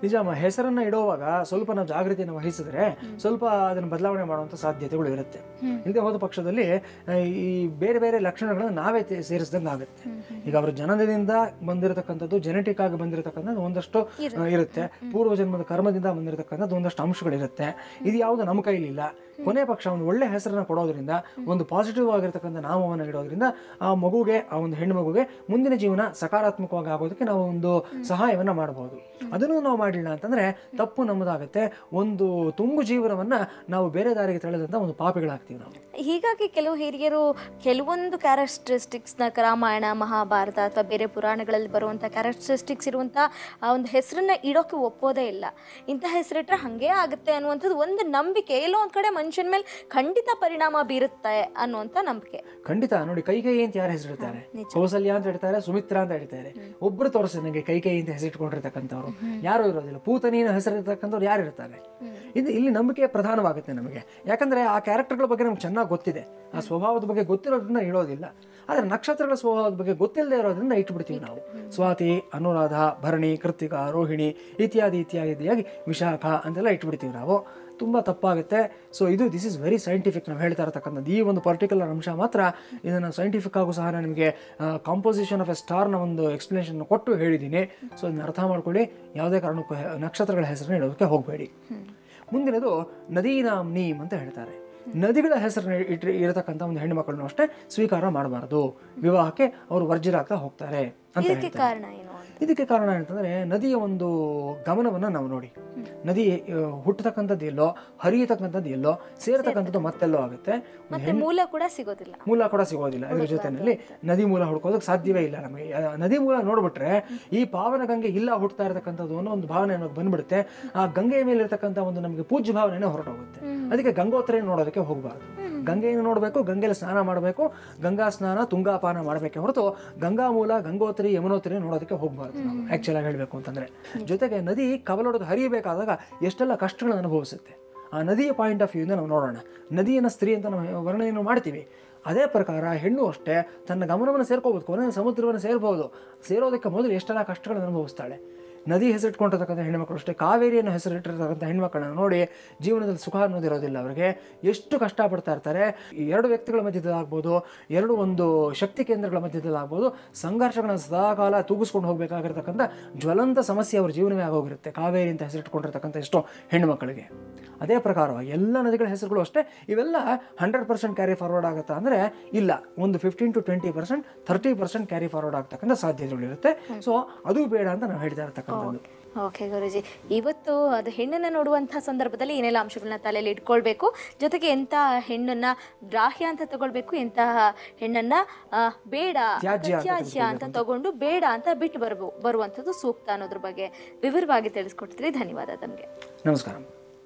ನಿಜ ಹೆಸರನ್ನ ಇಡುವಾಗ ಸ್ವಲ್ಪ ನಾವು ಜಾಗೃತಿಯನ್ನು ವಹಿಸಿದ್ರೆ ಸ್ವಲ್ಪ ಅದನ್ನು ಬದಲಾವಣೆ ಮಾಡುವಂತ ಸಾಧ್ಯತೆಗಳು ಇರುತ್ತೆ. ಇಲ್ಲದೆ ಹೋದ ಪಕ್ಷದಲ್ಲಿ ಈ ಬೇರೆ ಬೇರೆ ಲಕ್ಷಣಗಳನ್ನು ನಾವೇ ಸೇರಿಸಿದಂಗೆ ಆಗುತ್ತೆ. ಈಗ ಅವರ ಜನನದಿಂದ ಬಂದಿರತಕ್ಕಂಥದ್ದು, ಜೆನೆಟಿಕ್ ಆಗಿ ಬಂದಿರತಕ್ಕಂಥದ್ದು ಒಂದಷ್ಟು ಇರುತ್ತೆ, ಪೂರ್ವ ಜನ್ಮದ ಕರ್ಮದಿಂದ ಬಂದಿರತಕ್ಕಂಥದ್ದು ಒಂದಷ್ಟು ಅಂಶಗಳಿರುತ್ತೆ. ಇದು ಯಾವುದು ನಮ್ಮ ಕೈಲಿಲ್ಲ. ಕೊನೆ ಪಕ್ಷ ಒಂದು ಒಳ್ಳೆ ಹೆಸರನ್ನ ಕೊಡೋದ್ರಿಂದ, ಒಂದು ಪಾಸಿಟಿವ್ ಆಗಿರ್ತಕ್ಕಂಥ ನಾಮವನ್ನು ಇಡೋದ್ರಿಂದ ಆ ಮಗುಗೆ, ಆ ಒಂದು ಹೆಣ್ಣು ಮಗುಗೆ ಮುಂದಿನ ಜೀವನ ಸಕಾರಾತ್ಮಕವಾಗಿ ಆಗೋದಕ್ಕೆ ನಾವು ಒಂದು ಸಹಾಯವನ್ನ ಮಾಡಬಹುದು. ಅದನ್ನು ನಾವು ಮಾಡಿಲ್ಲ ಅಂತಂದ್ರೆ ತಪ್ಪು ನಮ್ಮದಾಗುತ್ತೆ. ಒಂದು ತುಂಬು ಜೀವನವನ್ನ ನಾವು ಬೇರೆ ದಾರಿಗೆ ತಳೆದಂತ ಒಂದು ಪಾಪಿಗಳಾಗ್ತೀವಿ ನಾವು. ಹೀಗಾಗಿ ಕೆಲವು ಹಿರಿಯರು ಕೆಲವೊಂದು ಕ್ಯಾರೆಕ್ಟರಿಸ್ಟಿಕ್ಸ್ ನ ರಾಮಾಯಣ, ಮಹಾಭಾರತ ಅಥವಾ ಬೇರೆ ಪುರಾಣಗಳಲ್ಲಿ ಬರುವಂತ ಕ್ಯಾರೆಕ್ಟರಿಸ್ಟಿಕ್ಸ್ ಇರುವಂತ ಆ ಒಂದು ಹೆಸರನ್ನ ಇಡೋಕೆ ಒಪ್ಪೋದೇ ಇಲ್ಲ. ಇಂಥ ಹೆಸರಿಟ್ರೆ ಹಂಗೆ ಆಗುತ್ತೆ ಅನ್ನುವಂಥದ್ದು ಒಂದು ನಂಬಿಕೆ. ಎಲ್ಲೋ ಒಂದ್ ಕಡೆ ಮನುಷ್ಯನ ಮೇಲೆ ಖಂಡಿತ ಪರಿಣಾಮ ಬೀರುತ್ತೆ ಅನ್ನುವಂಥ ನಂಬಿಕೆ. ಖಂಡಿತ ನೋಡಿ, ಕೈಕೇಯಿ ಅಂತ ಯಾರು ಹೆಸರಿಡ್ತಾರೆ? ಕೌಸಲ್ಯ ಅಂತ ಹೇಳ್ತಾರೆ, ಸುಮಿತ್ರಾ ಅಂತ ಹೇಳ್ತಾರೆ. ಒಬ್ರು ತೋರಿಸಿ ನನಗೆ ಕೈಕೇಯಿ ಅಂತ ಹೆಸರಿಟ್ಕೊಂಡಿರ್ತಕ್ಕಂಥವ್ರು ಯಾರು ಇರೋದಿಲ್ಲ. ಪೂತನಿನ ಹೆಸರಿರ್ತಕ್ಕಂಥವ್ರು ಯಾರು ಇರ್ತಾರೆ? ಇದು ಇಲ್ಲಿ ನಂಬಿಕೆ ಪ್ರಧಾನವಾಗುತ್ತೆ ನಮಗೆ. ಯಾಕಂದ್ರೆ ಆ ಕ್ಯಾರೆಕ್ಟರ್ಗಳ ಬಗ್ಗೆ ನಮ್ಗೆ ಚೆನ್ನಾಗಿ ಗೊತ್ತಿದೆ, ಆ ಸ್ವಭಾವದ ಬಗ್ಗೆ ಗೊತ್ತಿರೋದ್ರಿಂದ ಇಡೋದಿಲ್ಲ. ಆದ್ರೆ ನಕ್ಷತ್ರಗಳ ಸ್ವಭಾವದ ಬಗ್ಗೆ ಗೊತ್ತಿಲ್ಲದೆ ಇರೋದ್ರಿಂದ ಇಟ್ಬಿಡ್ತೀವಿ ನಾವು. ಸ್ವಾತಿ, ಅನುರಾಧ, ಭರಣಿ, ಕೃತಿಕಾ, ರೋಹಿಣಿ ಇತ್ಯಾದಿ ಇತ್ಯಾದಿಯಾಗಿ ವಿಶಾಖ ಅಂತೆಲ್ಲ ಇಟ್ಬಿಡ್ತೀವಿ ನಾವು. ತುಂಬ ತಪ್ಪಾಗುತ್ತೆ. ಸೊ ಇದು ದಿಸ್ ಇಸ್ ವೆರಿ ಸೈಂಟಿಫಿಕ್. ನಾವು ಹೇಳ್ತಾ ಇರತಕ್ಕಂಥದ್ದು ಈ ಒಂದು ಪರ್ಟಿಕ್ಯುಲರ್ ಅಂಶ ಮಾತ್ರ ಇದನ್ನು ಸೈಂಟಿಫಿಕ್ ಆಗು ಸಹ ನಾನು ನಿಮಗೆ ಕಾಂಪೋಸಿಷನ್ ಆಫ್ ಎ ಸ್ಟಾರ್ನ ಒಂದು ಎಕ್ಸ್ಪ್ಲನೇಷನ್ ಕೊಟ್ಟು ಹೇಳಿದ್ದೀನಿ. ಸೊ ಇದನ್ನ ಅರ್ಥ ಮಾಡ್ಕೊಳ್ಳಿ. ಯಾವುದೇ ಕಾರಣಕ್ಕೂ ನಕ್ಷತ್ರಗಳ ಹೆಸರನ್ನ ಇಡೋದಕ್ಕೆ ಹೋಗಬೇಡಿ. ಮುಂದಿನದು ನದೀನಾಮ್ನೀಮ್ ಅಂತ ಹೇಳ್ತಾರೆ. ನದಿಗಳ ಹೆಸರನ್ನ ಇಟ್ಟು ಇರತಕ್ಕಂಥ ಒಂದು ಹೆಣ್ಣು ಮಕ್ಕಳನ್ನು ಅಷ್ಟೇ ಸ್ವೀಕಾರ ಮಾಡಬಾರದು. ವಿವಾಹಕ್ಕೆ ಅವರು ವರ್ಜಿರಾಗ್ತಾ ಹೋಗ್ತಾರೆ ಅಂತ ಹೇಳ್ತಾರೆ. ಇದಕ್ಕೆ ಕಾರಣ ಏನಂತಂದ್ರೆ ನದಿಯ ಒಂದು ಗಮನವನ್ನ ನಾವು ನೋಡಿ. ನದಿ ಹುಟ್ಟತಕ್ಕಂಥದ್ದು ಎಲ್ಲೋ, ಹರಿಯತಕ್ಕಂಥದ್ದು ಎಲ್ಲೋ, ಸೇರತಕ್ಕಂಥದ್ದು ಮತ್ತೆಲ್ಲೋ ಆಗುತ್ತೆ. ಮೂಲ ಕೂಡ ಸಿಗೋದಿಲ್ಲ ಮೂಲ ಕೂಡ ಸಿಗೋದಿಲ್ಲ ಇದ್ರ ಜೊತೆನಲ್ಲಿ ನದಿ ಮೂಲ ಹುಡ್ಕೋದಕ್ಕೆ ಸಾಧ್ಯವೇ ಇಲ್ಲ ನಮಗೆ. ನದಿ ಮೂಲ ನೋಡ್ಬಿಟ್ರೆ ಈ ಪಾವನ ಗಂಗೆ ಇಲ್ಲ ಹುಟ್ಟತಾ ಇರತಕ್ಕಂಥದ್ದು ಅನ್ನೋ ಒಂದು ಭಾವನೆ ನಮಗೆ ಬಂದ್ಬಿಡುತ್ತೆ. ಆ ಗಂಗೆಯ ಮೇಲೆ ಇರತಕ್ಕಂಥ ಒಂದು ನಮಗೆ ಪೂಜ್ಯ ಭಾವನೆ ಹೊರಟೋಗುತ್ತೆ. ಅದಕ್ಕೆ ಗಂಗೋತ್ರಿ ನೋಡೋದಕ್ಕೆ ಹೋಗಬಾರ್ದು. ಗಂಗೆಯನ್ನು ನೋಡಬೇಕು, ಗಂಗೆಯಲ್ಲಿ ಸ್ನಾನ ಮಾಡಬೇಕು, ಗಂಗಾ ಸ್ನಾನ ತುಂಗಾಪಾನ ಮಾಡಬೇಕೆ ಹೊರತು ಗಂಗಾ ಮೂಲ, ಗಂಗೋತ್ರಿ, ಯಮುನೋತ್ರಿ ನೋಡೋದಕ್ಕೆ ಹೋಗಬಾರ್ದು ನಾವು ಆಕ್ಚುಲ್ ಆಗಿ ಹೇಳ್ಬೇಕು ಅಂತಂದ್ರೆ. ಜೊತೆಗೆ ನದಿ ಕವಲೊಡೆದು ಹರಿಯಬೇಕಾದಾಗ ಎಷ್ಟೆಲ್ಲ ಕಷ್ಟಗಳನ್ನು ಅನುಭವಿಸುತ್ತೆ. ಆ ನದಿಯ ಪಾಯಿಂಟ್ ಆಫ್ ವ್ಯೂಯಿಂದ ನಾವು ನೋಡೋಣ. ನದಿಯನ್ನು ಸ್ತ್ರೀ ಅಂತ ನಾವು ವರ್ಣನೆಯನ್ನು ಮಾಡ್ತೀವಿ. ಅದೇ ಪ್ರಕಾರ ಹೆಣ್ಣು ಅಷ್ಟೇ ತನ್ನ ಗಮನವನ್ನು ಸೇರ್ಕೋಬಹುದು, ಕೊನೆ ಸಮುದ್ರವನ್ನು ಸೇರ್ಬೋದು. ಸೇರೋದಕ್ಕೆ ಮೊದಲು ಎಷ್ಟೆಲ್ಲ ಕಷ್ಟಗಳನ್ನು ಅನುಭವಿಸ್ತಾಳೆ. ನದಿ ಹೆಸರಿಟ್ಕೊಂಡಿರ್ತಕ್ಕಂಥ ಹೆಣ್ಮಕ್ಳು ಅಷ್ಟೇ ಕಾವೇರಿಯನ್ನು ಹೆಸರಿಟ್ಟಿರ್ತಕ್ಕಂಥ ಹೆಣ್ಮಕ್ಕಳನ್ನು ನೋಡಿ ಜೀವನದಲ್ಲಿ ಸುಖ ಅನ್ನೋದಿರೋದಿಲ್ಲ. ಅವರಿಗೆ ಎಷ್ಟು ಕಷ್ಟಪಡ್ತಾ ಇರ್ತಾರೆ. ಎರಡು ವ್ಯಕ್ತಿಗಳ ಮಧ್ಯದಲ್ಲಾಗ್ಬೋದು, ಎರಡು ಒಂದು ಶಕ್ತಿ ಕೇಂದ್ರಗಳ ಮಧ್ಯದಲ್ಲಾಗ್ಬೋದು, ಸಂಘರ್ಷಗಳನ್ನ ಸದಾಕಾಲ ತೂಗಿಸ್ಕೊಂಡು ಹೋಗಬೇಕಾಗಿರ್ತಕ್ಕಂಥ ಜ್ವಲಂತ ಸಮಸ್ಯೆ ಅವ್ರ ಜೀವನವೇ ಆಗೋಗಿರುತ್ತೆ ಕಾವೇರಿ ಅಂತ ಹೆಸರಿಟ್ಕೊಂಡಿರ್ತಕ್ಕಂಥ ಎಷ್ಟೋ ಹೆಣ್ಣುಮಕ್ಕಳಿಗೆ. ಅದೇ ಪ್ರಕಾರವಾಗಿ ಎಲ್ಲ ನದಿಗಳ ಹೆಸರುಗಳು ಅಷ್ಟೇ ಇವೆಲ್ಲ ಹಂಡ್ರೆಡ್ ಪರ್ಸೆಂಟ್ ಕ್ಯಾರಿ ಫಾರ್ವರ್ಡ್ ಆಗುತ್ತಾ ಅಂದರೆ ಇಲ್ಲ, ಒಂದು fifteen to twenty percent thirty percent carry forward ಆಗ್ತಕ್ಕಂಥ ಸಾಧ್ಯತೆಗಳಿರುತ್ತೆ. ಸೊ ಅದು ಬೇಡ ಅಂತ ನಾವು ಹೇಳ್ತಾ ಇರ್ತಕ್ಕಂಥದ್ದು. ಓಕೆ ಗುರುಜಿ, ಇವತ್ತು ಅದು ಹೆಣ್ಣನ್ನು ನೋಡುವಂಥ ಸಂದರ್ಭದಲ್ಲಿ ಏನೆಲ್ಲ ಅಂಶಗಳನ್ನ ತಲೆಯಲ್ಲಿ ಇಟ್ಕೊಳ್ಬೇಕು, ಜೊತೆಗೆ ಎಂಥ ಹೆಣ್ಣನ್ನ ಗ್ರಾಹ್ಯ ಅಂತ ತಗೊಳ್ಬೇಕು, ಎಂತಹ ಹೆಣ್ಣನ್ನ ಬೇಡ ತ್ಯಾಜ್ಯ ಅಂತ ತಗೊಂಡು ಬೇಡ ಅಂತ ಬಿಟ್ಟು ಬರ್ಬೋ ಬರುವಂಥದ್ದು ಸೂಕ್ತ ಅನ್ನೋದ್ರ ಬಗ್ಗೆ ವಿವರವಾಗಿ ತಿಳಿಸ್ಕೊಡ್ತೀರಿ. ಧನ್ಯವಾದ ತಮಗೆ. ನಮಸ್ಕಾರ.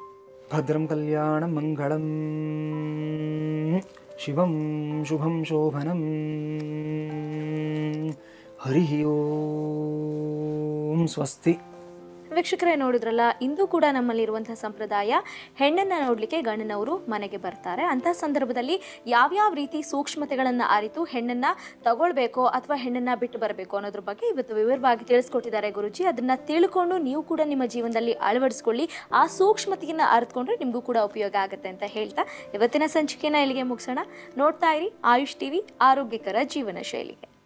ಭದ್ರಂ ಕಲ್ಯಾಣ ಮಂಗಳಂ ಶಿವಂ ಶುಭಂ ಶೋಭನಂ. ಹರಿ ಓಂ ಸ್ವಸ್ತಿ. ವೀಕ್ಷಕರೇ ನೋಡಿದ್ರಲ್ಲ, ಇಂದು ಕೂಡ ನಮ್ಮಲ್ಲಿರುವಂತಹ ಸಂಪ್ರದಾಯ ಹೆಣ್ಣನ್ನು ನೋಡಲಿಕ್ಕೆ ಗಂಡನವರು ಮನೆಗೆ ಬರ್ತಾರೆ. ಅಂತಹ ಸಂದರ್ಭದಲ್ಲಿ ಯಾವ್ಯಾವ ರೀತಿ ಸೂಕ್ಷ್ಮತೆಗಳನ್ನು ಅರಿತು ಹೆಣ್ಣನ್ನು ತಗೊಳ್ಬೇಕೋ ಅಥವಾ ಹೆಣ್ಣನ್ನು ಬಿಟ್ಟು ಬರಬೇಕು ಅನ್ನೋದ್ರ ಬಗ್ಗೆ ಇವತ್ತು ವಿವರವಾಗಿ ತಿಳಿಸ್ಕೊಟ್ಟಿದ್ದಾರೆ ಗುರುಜಿ. ಅದನ್ನು ತಿಳ್ಕೊಂಡು ನೀವು ಕೂಡ ನಿಮ್ಮ ಜೀವನದಲ್ಲಿ ಅಳವಡಿಸ್ಕೊಳ್ಳಿ. ಆ ಸೂಕ್ಷ್ಮತೆಯನ್ನು ಅರಿತುಕೊಂಡ್ರೆ ನಿಮಗೂ ಕೂಡ ಉಪಯೋಗ ಆಗುತ್ತೆ ಅಂತ ಹೇಳ್ತಾ ಇವತ್ತಿನ ಸಂಚಿಕೆನ ಇಲ್ಲಿಗೆ ಮುಗಿಸೋಣ. ನೋಡ್ತಾ ಇರಿ ಆಯುಷ್ ಟಿವಿ, ಆರೋಗ್ಯಕರ ಜೀವನ ಶೈಲಿಗೆ.